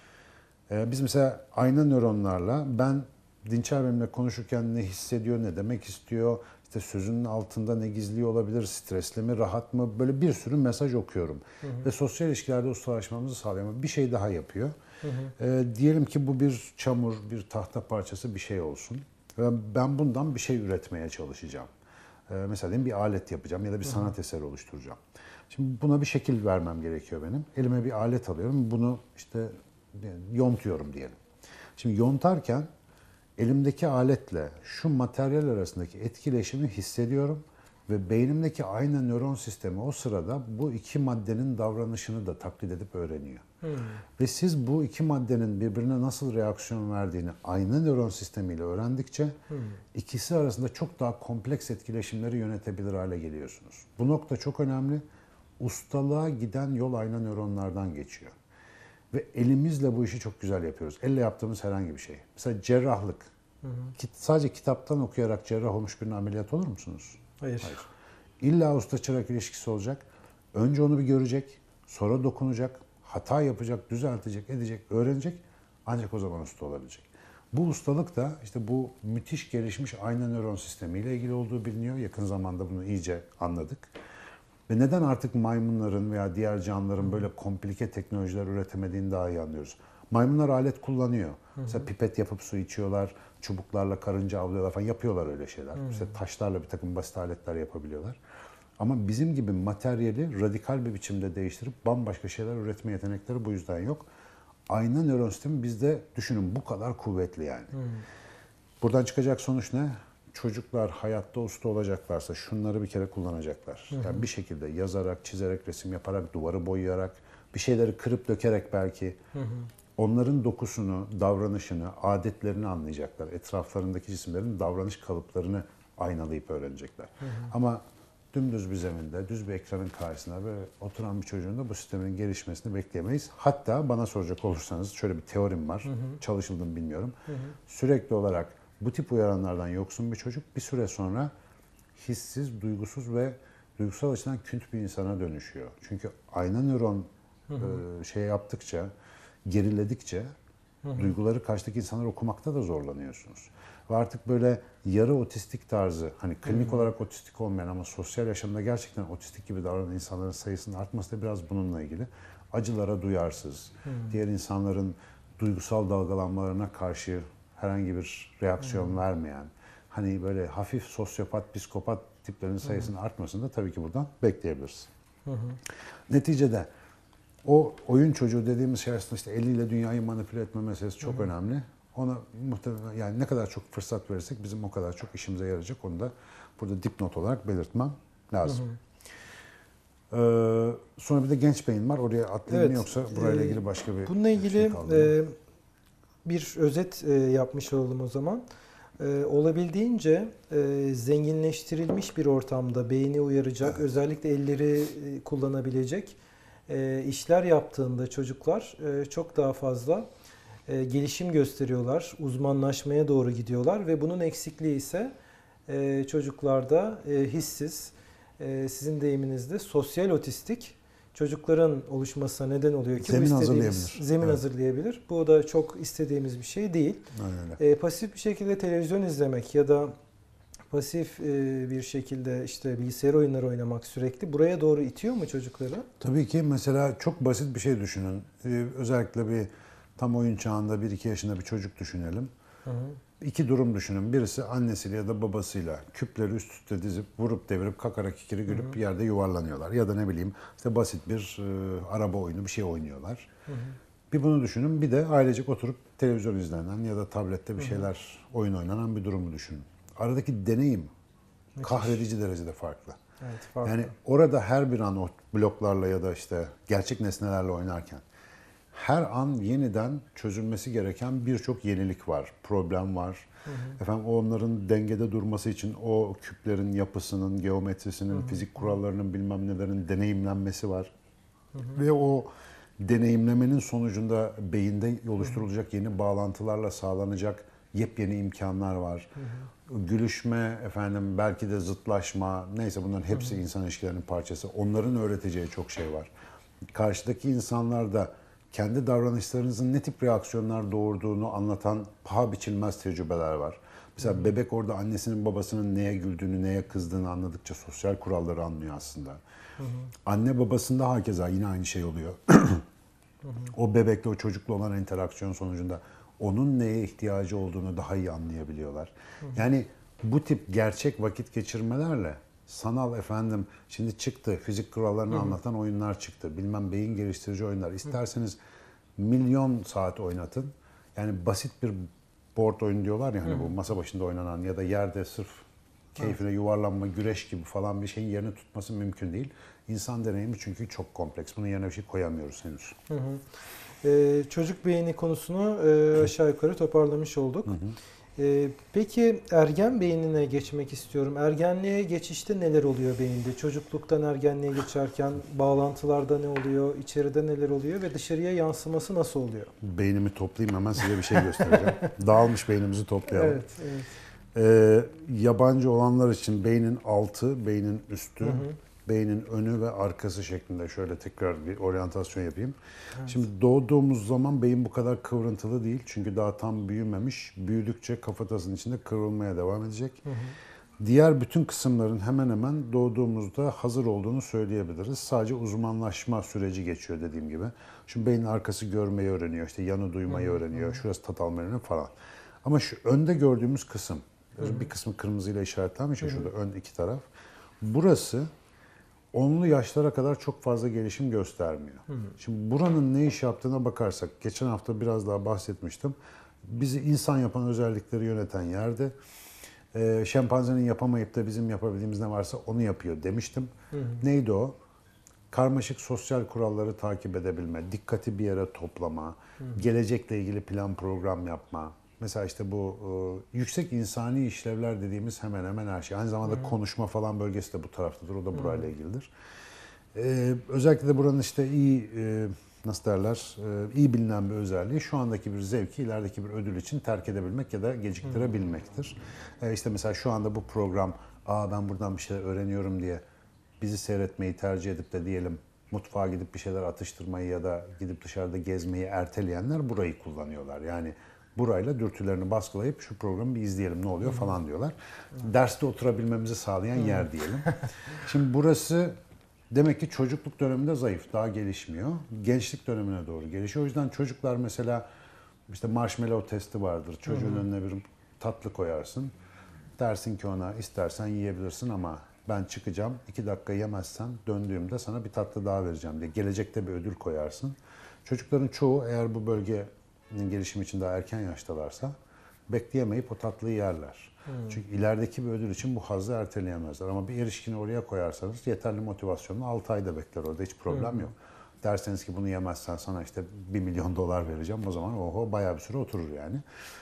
Biz mesela ayna nöronlarla ben Dinçer benimle konuşurken ne hissediyor, ne demek istiyor, işte sözünün altında ne gizliyor olabilir, stresli mi, rahat mı, böyle bir sürü mesaj okuyorum. Ve sosyal ilişkilerde ustalaşmamızı sağlıyor ama bir şey daha yapıyor. Diyelim ki bu bir çamur, bir tahta parçası bir şey olsun. Ve ben bundan bir şey üretmeye çalışacağım. Mesela diyelim bir alet yapacağım ya da bir sanat eseri oluşturacağım. Şimdi buna bir şekil vermem gerekiyor benim. Elime bir alet alıyorum, bunu işte yontuyorum diyelim. Şimdi yontarken elimdeki aletle şu materyal arasındaki etkileşimi hissediyorum ve beynimdeki aynı nöron sistemi o sırada bu iki maddenin davranışını da taklit edip öğreniyor. Ve siz bu iki maddenin birbirine nasıl reaksiyon verdiğini aynı nöron sistemiyle öğrendikçe ikisi arasında çok daha kompleks etkileşimleri yönetebilir hale geliyorsunuz. Bu nokta çok önemli. Ustalığa giden yol aynı nöronlardan geçiyor. Ve elimizle bu işi çok güzel yapıyoruz. Elle yaptığımız herhangi bir şey. Mesela cerrahlık. Sadece kitaptan okuyarak cerrah olmuş birine ameliyat olur musunuz? Hayır. İlla usta çırak ilişkisi olacak. Önce onu bir görecek, sonra dokunacak, hata yapacak, düzeltecek, edecek, öğrenecek. Ancak o zaman usta olabilecek. Bu ustalık da işte bu müthiş gelişmiş ayna nöron sistemiyle ilgili olduğu biliniyor. Yakın zamanda bunu iyice anladık. Ve neden artık maymunların veya diğer canlıların böyle komplike teknolojiler üretemediğini daha iyi anlıyoruz. Maymunlar alet kullanıyor. Mesela pipet yapıp su içiyorlar, çubuklarla karınca avlıyorlar falan, yapıyorlar öyle şeyler. İşte taşlarla bir takım basit aletler yapabiliyorlar. Ama bizim gibi materyali radikal bir biçimde değiştirip bambaşka şeyler üretme yetenekleri bu yüzden yok. Ayna nöron sistemi bizde düşünün bu kadar kuvvetli yani. Buradan çıkacak sonuç ne? Çocuklar hayatta usta olacaklarsa şunları bir kere kullanacaklar. Yani bir şekilde yazarak, çizerek, resim yaparak, duvarı boyayarak, bir şeyleri kırıp dökerek belki onların dokusunu, davranışını, adetlerini anlayacaklar. Etraflarındaki cisimlerin davranış kalıplarını aynalayıp öğrenecekler. Ama dümdüz bir zeminde, düz bir ekranın karşısında böyle oturan bir çocuğun da bu sistemin gelişmesini bekleyemeyiz. Hatta bana soracak olursanız şöyle bir teorim var. Çalışıldı mı bilmiyorum. Sürekli olarak bu tip uyaranlardan yoksun bir çocuk bir süre sonra hissiz, duygusuz ve duygusal açıdan künt bir insana dönüşüyor. Çünkü ayna nöron şey yaptıkça, geriledikçe duyguları karşıdaki insanlar okumakta da zorlanıyorsunuz. Ve artık böyle yarı otistik tarzı, hani klinik olarak otistik olmayan ama sosyal yaşamda gerçekten otistik gibi davranan insanların sayısının artması da biraz bununla ilgili. Acılara duyarsız, diğer insanların duygusal dalgalanmalarına karşı herhangi bir reaksiyon vermeyen, hani böyle hafif sosyopat, psikopat tiplerin sayısının artmasını da tabii ki buradan bekleyebiliriz. Neticede o oyun çocuğu dediğimiz şey aslında işte eliyle dünyayı manipüle etme meselesi çok önemli. Ona muhtemelen yani ne kadar çok fırsat verirsek bizim o kadar çok işimize yarayacak. Onu da burada dipnot olarak belirtmem lazım. Sonra bir de genç beyin var. Oraya atlayayım mı yoksa burayla ilgili başka bir bununla ilgili şey kaldı mı? bir özet yapmış olalım o zaman. Olabildiğince zenginleştirilmiş bir ortamda beyni uyaracak, özellikle elleri kullanabilecek işler yaptığında çocuklar çok daha fazla gelişim gösteriyorlar, uzmanlaşmaya doğru gidiyorlar ve bunun eksikliği ise çocuklarda hissiz, sizin deyiminizde sosyal otistik çocukların oluşmasına neden oluyor ki Zemin bu istediğimiz hazırlayabilir. zemin Evet. hazırlayabilir. Bu da çok istediğimiz bir şey değil. Öyle. Pasif bir şekilde televizyon izlemek ya da pasif bir şekilde işte bilgisayar oyunları oynamak sürekli buraya doğru itiyor mu çocukları? Tabii ki mesela çok basit bir şey düşünün. Özellikle bir tam oyun çağında 1-2 yaşında bir çocuk düşünelim. Hı hı. İki durum düşünün. Birisi annesiyle ya da babasıyla küpleri üst üste dizip vurup devirip kakara kikiri gülüp bir yerde yuvarlanıyorlar. Ya da ne bileyim işte basit bir araba oyunu bir şey oynuyorlar. Hı hı. Bir bunu düşünün. Bir de ailecek oturup televizyon izlenen ya da tablette bir şeyler oyun oynanan bir durumu düşünün. Aradaki deneyim kahredici derecede farklı. Evet, farklı. Yani orada her bir an o bloklarla ya da işte gerçek nesnelerle oynarken her an yeniden çözülmesi gereken birçok yenilik var, problem var. Efendim onların dengede durması için o küplerin yapısının, geometrisinin, fizik kurallarının bilmem nelerin deneyimlenmesi var. Ve o deneyimlemenin sonucunda beyinde oluşturulacak yeni bağlantılarla sağlanacak yepyeni imkanlar var. Gülüşme, efendim belki de zıtlaşma, neyse bunların hepsi insan ilişkilerinin parçası. Onların öğreteceği çok şey var. Karşıdaki insanlar da kendi davranışlarınızın ne tip reaksiyonlar doğurduğunu anlatan paha biçilmez tecrübeler var. Mesela bebek orada annesinin babasının neye güldüğünü, neye kızdığını anladıkça sosyal kuralları anlıyor aslında. Anne babasında hakeza yine aynı şey oluyor. O bebekle o çocukla olan interaksiyon sonucunda onun neye ihtiyacı olduğunu daha iyi anlayabiliyorlar. Yani bu tip gerçek vakit geçirmelerle sanal efendim şimdi çıktı fizik kurallarını anlatan oyunlar çıktı. Bilmem beyin geliştirici oyunlar. İsterseniz milyon saat oynatın. Yani basit bir board oyunu diyorlar ya hani bu masa başında oynanan ya da yerde sırf keyfine yuvarlanma, güreş gibi falan bir şeyin yerini tutması mümkün değil. İnsan deneyimi çünkü çok kompleks. Bunun yerine bir şey koyamıyoruz henüz. Hı hı. Çocuk beyni konusunu aşağı yukarı toparlamış olduk. Peki ergen beynine geçmek istiyorum. Ergenliğe geçişte neler oluyor beyinde? Çocukluktan ergenliğe geçerken bağlantılarda ne oluyor? İçeride neler oluyor ve dışarıya yansıması nasıl oluyor? Beynimi toplayayım hemen size bir şey göstereceğim. Dağılmış beynimizi toplayalım. Evet, evet. Yabancı olanlar için beynin altı, beynin üstü, beynin önü ve arkası şeklinde şöyle tekrar bir oryantasyon yapayım. Evet. Şimdi doğduğumuz zaman beyin bu kadar kıvrıntılı değil. Çünkü daha tam büyümemiş. Büyüdükçe kafatasının içinde kıvrılmaya devam edecek. Diğer bütün kısımların hemen hemen doğduğumuzda hazır olduğunu söyleyebiliriz. Sadece uzmanlaşma süreci geçiyor dediğim gibi. Şimdi beynin arkası görmeyi öğreniyor, işte yanı duymayı öğreniyor, şurası tat almayı öğreniyor falan. Ama şu önde gördüğümüz kısım, bir kısmı kırmızıyla işaretlenmiş ya şurada ön iki taraf. Burası 10'lu yaşlara kadar çok fazla gelişim göstermiyor. Şimdi buranın ne iş yaptığına bakarsak, geçen hafta biraz daha bahsetmiştim. Bizi insan yapan özellikleri yöneten yerde. Şempanzenin yapamayıp da bizim yapabildiğimiz ne varsa onu yapıyor demiştim. Neydi o? Karmaşık sosyal kuralları takip edebilme, dikkati bir yere toplama, gelecekle ilgili plan program yapma. Mesela işte bu yüksek insani işlevler dediğimiz hemen hemen her şey. Aynı zamanda konuşma falan bölgesi de bu taraftadır. O da burayla ilgilidir. Özellikle de buranın işte iyi nasıl derler iyi bilinen bir özelliği şu andaki bir zevki ilerideki bir ödül için terk edebilmek ya da geciktirebilmektir. İşte mesela şu anda bu program ben buradan bir şeyler öğreniyorum diye bizi seyretmeyi tercih edip de diyelim mutfağa gidip bir şeyler atıştırmayı ya da gidip dışarıda gezmeyi erteleyenler burayı kullanıyorlar. Yani burayla dürtülerini baskılayıp şu programı bir izleyelim ne oluyor falan diyorlar. Derste oturabilmemizi sağlayan yer diyelim. Şimdi burası demek ki çocukluk döneminde zayıf, daha gelişmiyor. Gençlik dönemine doğru gelişiyor. O yüzden çocuklar mesela işte marshmallow testi vardır. Çocuğun önüne bir tatlı koyarsın. Dersin ki ona istersen yiyebilirsin ama ben çıkacağım. 2 dakika yemezsen döndüğümde sana bir tatlı daha vereceğim diye. Gelecekte bir ödül koyarsın. Çocukların çoğu eğer bu bölgenin gelişimi için daha erken yaştalarsa bekleyemeyip o tatlıyı yerler. Çünkü ilerideki bir ödül için bu hazzı erteleyemezler. Ama bir erişkini oraya koyarsanız yeterli motivasyonla 6 ayda bekler orada hiç problem yok. Derseniz ki bunu yemezsen sana işte $1 milyon vereceğim o zaman oho bayağı bir süre oturur yani.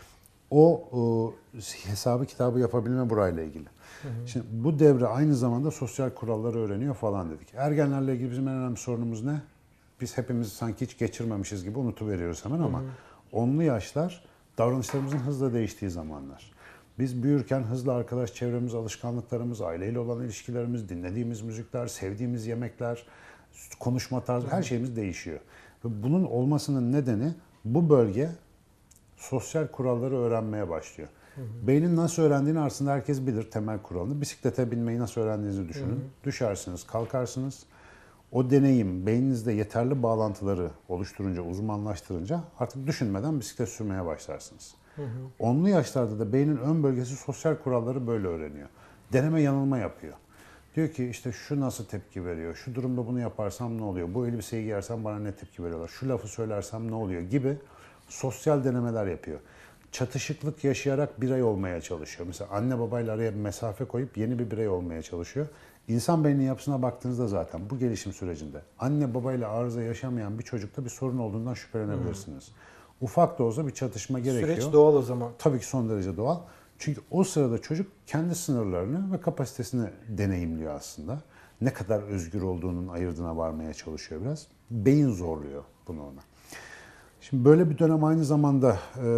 O hesabı kitabı yapabilme burayla ilgili. Şimdi bu devre aynı zamanda sosyal kuralları öğreniyor falan dedik. Ergenlerle ilgili bizim en önemli sorunumuz ne? Biz hepimiz sanki hiç geçirmemişiz gibi unutuveriyoruz hemen ama onlu yaşlar davranışlarımızın hızla değiştiği zamanlar. Biz büyürken hızla arkadaş çevremiz, alışkanlıklarımız, aileyle olan ilişkilerimiz, dinlediğimiz müzikler, sevdiğimiz yemekler, konuşma tarzı her şeyimiz değişiyor. Ve bunun olmasının nedeni bu bölge sosyal kuralları öğrenmeye başlıyor. Beynin nasıl öğrendiğini aslında herkes bilir temel kuralını. Bisiklete binmeyi nasıl öğrendiğinizi düşünün. Düşersiniz, kalkarsınız. O deneyim beyninizde yeterli bağlantıları oluşturunca, uzmanlaştırınca artık düşünmeden bisiklet sürmeye başlarsınız. Onlu yaşlarda da beynin ön bölgesi sosyal kuralları böyle öğreniyor. Deneme yanılma yapıyor. Diyor ki işte şu nasıl tepki veriyor, şu durumda bunu yaparsam ne oluyor, bu elbiseyi giyersem bana ne tepki veriyorlar, şu lafı söylersem ne oluyor gibi sosyal denemeler yapıyor. Çatışıklık yaşayarak birey olmaya çalışıyor. Mesela anne babayla araya bir mesafe koyup yeni bir birey olmaya çalışıyor. İnsan beyninin yapısına baktığınızda zaten bu gelişim sürecinde anne babayla arıza yaşamayan bir çocukta bir sorun olduğundan şüphelenebilirsiniz. Ufak da olsa bir çatışma gerekiyor. Süreç doğal o zaman. Tabii ki son derece doğal. Çünkü o sırada çocuk kendi sınırlarını ve kapasitesini deneyimliyor aslında. Ne kadar özgür olduğunun ayırdına varmaya çalışıyor biraz. Beyin zorluyor bunu ona. Şimdi böyle bir dönem aynı zamanda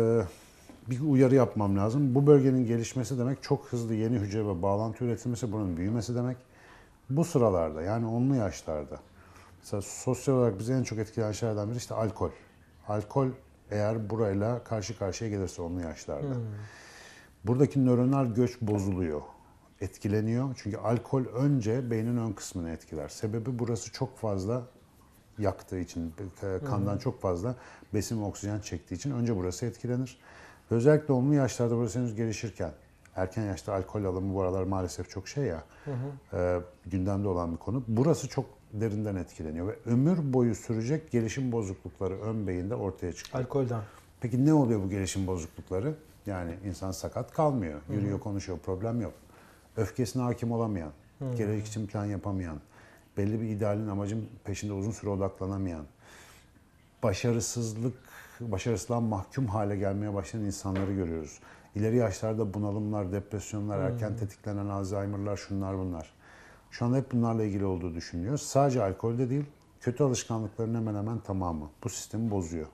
bir uyarı yapmam lazım. Bu bölgenin gelişmesi demek çok hızlı yeni hücre ve bağlantı üretilmesi, bunun büyümesi demek. Bu sıralarda yani onlu yaşlarda mesela sosyal olarak bizi en çok etkileyen şeylerden biri işte alkol. Alkol eğer burayla karşı karşıya gelirse onlu yaşlarda. Buradaki nöronal göç bozuluyor, etkileniyor. Çünkü alkol önce beynin ön kısmını etkiler. Sebebi burası çok fazla yaktığı için, kandan çok fazla besin ve oksijen çektiği için önce burası etkilenir. Ve özellikle onlu yaşlarda burası henüz gelişirken, erken yaşta alkol alımı bu aralar maalesef çok şey ya, gündemde olan bir konu. Burası çok derinden etkileniyor ve ömür boyu sürecek gelişim bozuklukları ön beyinde ortaya çıkıyor. Alkolden. Peki ne oluyor bu gelişim bozuklukları? Yani insan sakat kalmıyor, yürüyor, konuşuyor, problem yok. Öfkesine hakim olamayan, gelecek için plan yapamayan, belli bir idealin, amacın peşinde uzun süre odaklanamayan, başarısızlığa mahkum hale gelmeye başlayan insanları görüyoruz. İleri yaşlarda bunalımlar, depresyonlar, erken tetiklenen Alzheimer'lar, şunlar bunlar. Şu anda hep bunlarla ilgili olduğu düşünülüyor. Sadece alkolde değil, kötü alışkanlıkların hemen hemen tamamı bu sistemi bozuyor.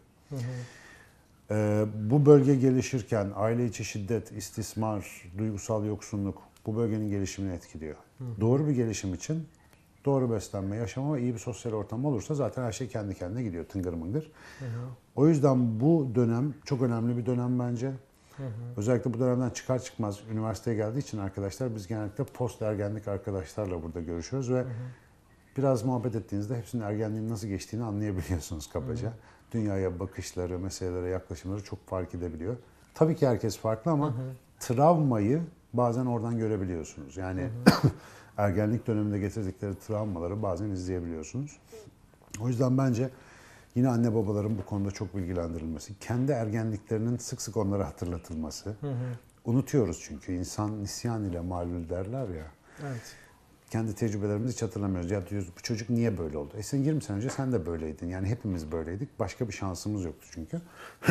Bu bölge gelişirken aile içi şiddet, istismar, duygusal yoksunluk bu bölgenin gelişimini etkiliyor. Doğru bir gelişim için doğru beslenme, yaşama ve iyi bir sosyal ortam olursa zaten her şey kendi kendine gidiyor tıngır mıngır. O yüzden bu dönem çok önemli bir dönem bence. Özellikle bu dönemden çıkar çıkmaz üniversiteye geldiği için arkadaşlar biz genellikle post ergenlik arkadaşlarla burada görüşüyoruz ve biraz muhabbet ettiğinizde hepsinin ergenliğin nasıl geçtiğini anlayabiliyorsunuz kabaca. Dünyaya bakışları, meselelere yaklaşımları çok fark edebiliyor. Tabii ki herkes farklı ama travmayı bazen oradan görebiliyorsunuz. Yani ergenlik döneminde getirdikleri travmaları bazen izleyebiliyorsunuz. O yüzden bence yine anne babaların bu konuda çok bilgilendirilmesi, kendi ergenliklerinin sık sık onlara hatırlatılması. Unutuyoruz çünkü insan nisyan ile malul derler ya. Evet. Kendi tecrübelerimizi hiç hatırlamıyoruz. Ya diyoruz bu çocuk niye böyle oldu? Sen 20 sene önce sen de böyleydin. Yani hepimiz böyleydik. Başka bir şansımız yoktu çünkü.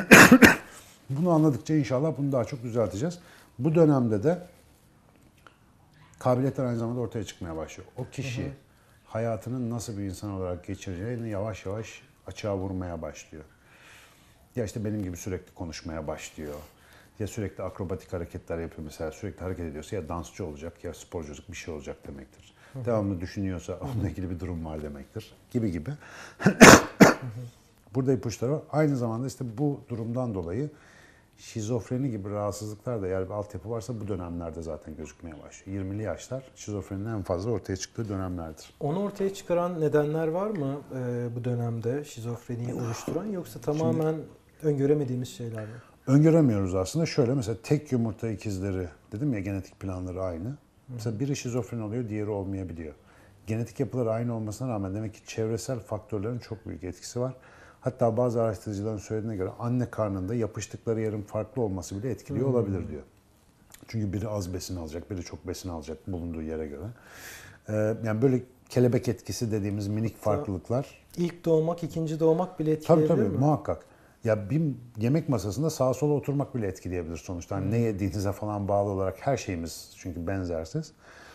Bunu anladıkça inşallah bunu daha çok düzelteceğiz. Bu dönemde de kabiliyetler aynı zamanda ortaya çıkmaya başlıyor. O kişi hayatının nasıl bir insan olarak geçireceğini yavaş yavaş açığa vurmaya başlıyor. Ya işte benim gibi sürekli konuşmaya başlıyor. Ya sürekli akrobatik hareketler yapıyor mesela, sürekli hareket ediyorsa ya dansçı olacak ya sporculuk bir şey olacak demektir. Devamlı düşünüyorsa onunla ilgili bir durum var demektir gibi gibi. Burada ipuçları var. Aynı zamanda işte bu durumdan dolayı şizofreni gibi rahatsızlıklar da eğer bir altyapı varsa bu dönemlerde zaten gözükmeye başlıyor. 20'li yaşlar şizofreninin en fazla ortaya çıktığı dönemlerdir. Onu ortaya çıkaran nedenler var mı bu dönemde şizofreniyi oluşturan, yoksa tamamen öngöremediğimiz şeyler mi? Öngöremiyoruz aslında. Şöyle mesela tek yumurta ikizleri dedim ya, genetik planları aynı. Mesela biri şizofren oluyor, diğeri olmayabiliyor. Genetik yapıları aynı olmasına rağmen demek ki çevresel faktörlerin çok büyük etkisi var. Hatta bazı araştırıcıların söylediğine göre anne karnında yapıştıkları yerin farklı olması bile etkiliyor olabilir diyor. Çünkü biri az besin alacak, biri çok besin alacak bulunduğu yere göre. Yani böyle kelebek etkisi dediğimiz minik farklılıklar. İlk doğmak, ikinci doğmak bile Tabii etkileyebilir mi? muhakkak. Ya bir yemek masasında sağa sola oturmak bile etkileyebilir sonuçta. Hani ne yediğinize falan bağlı olarak her şeyimiz çünkü benzersiz.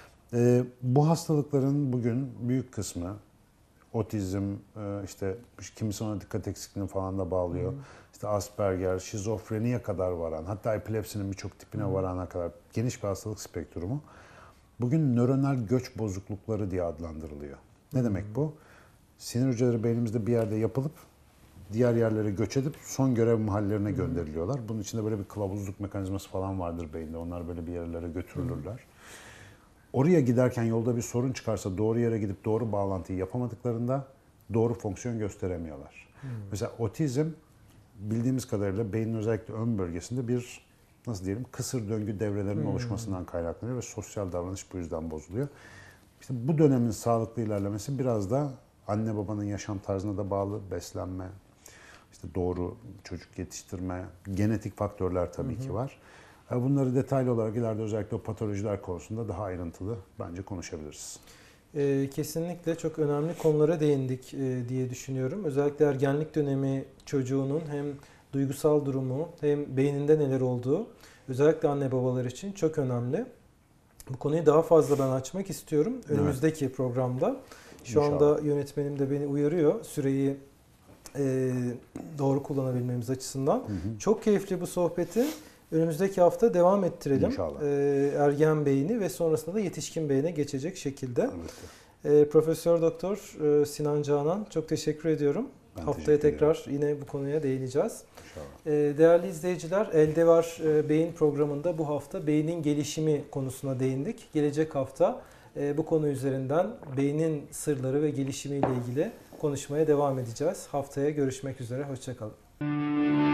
Bu hastalıkların bugün büyük kısmı otizm, işte kimisi ona dikkat eksikliğini falan da bağlıyor. İşte Asperger, şizofreniye kadar varan, hatta epilepsinin birçok tipine varana kadar geniş bir hastalık spektrumu. Bugün nöronal göç bozuklukları diye adlandırılıyor. Ne demek bu? Sinir hücreleri beynimizde bir yerde yapılıp diğer yerlere göç edip son görev mahallelerine gönderiliyorlar. Bunun içinde böyle bir kılavuzluk mekanizması falan vardır beyinde. Onlar böyle bir yerlere götürülürler. Oraya giderken yolda bir sorun çıkarsa doğru yere gidip doğru bağlantıyı yapamadıklarında doğru fonksiyon gösteremiyorlar. Mesela otizm bildiğimiz kadarıyla beynin özellikle ön bölgesinde bir nasıl diyelim kısır döngü devrelerinin oluşmasından kaynaklanıyor ve sosyal davranış bu yüzden bozuluyor. İşte bu dönemin sağlıklı ilerlemesi biraz da anne babanın yaşam tarzına da bağlı, beslenme, işte doğru çocuk yetiştirme, genetik faktörler tabii ki var. Bunları detaylı olarak ileride özellikle o patolojiler konusunda daha ayrıntılı bence konuşabiliriz. Kesinlikle çok önemli konulara değindik diye düşünüyorum. Özellikle ergenlik dönemi çocuğunun hem duygusal durumu hem beyninde neler olduğu özellikle anne babalar için çok önemli. Bu konuyu daha fazla ben açmak istiyorum önümüzdeki programda. Şu İnşallah. anda yönetmenim de beni uyarıyor süreyi doğru kullanabilmemiz açısından. Çok keyifli bu sohbeti. Önümüzdeki hafta devam ettirelim. İnşallah. Ergen beyni ve sonrasında da yetişkin beyine geçecek şekilde. Evet. Profesör Doktor Sinan Canan çok teşekkür ediyorum. Ben Haftaya teşekkür tekrar yine bu konuya değineceğiz. İnşallah. Değerli izleyiciler, Elde Var Beyin programında bu hafta beynin gelişimi konusuna değindik. Gelecek hafta bu konu üzerinden beynin sırları ve gelişimiyle ilgili konuşmaya devam edeceğiz. Haftaya görüşmek üzere, hoşça kalın.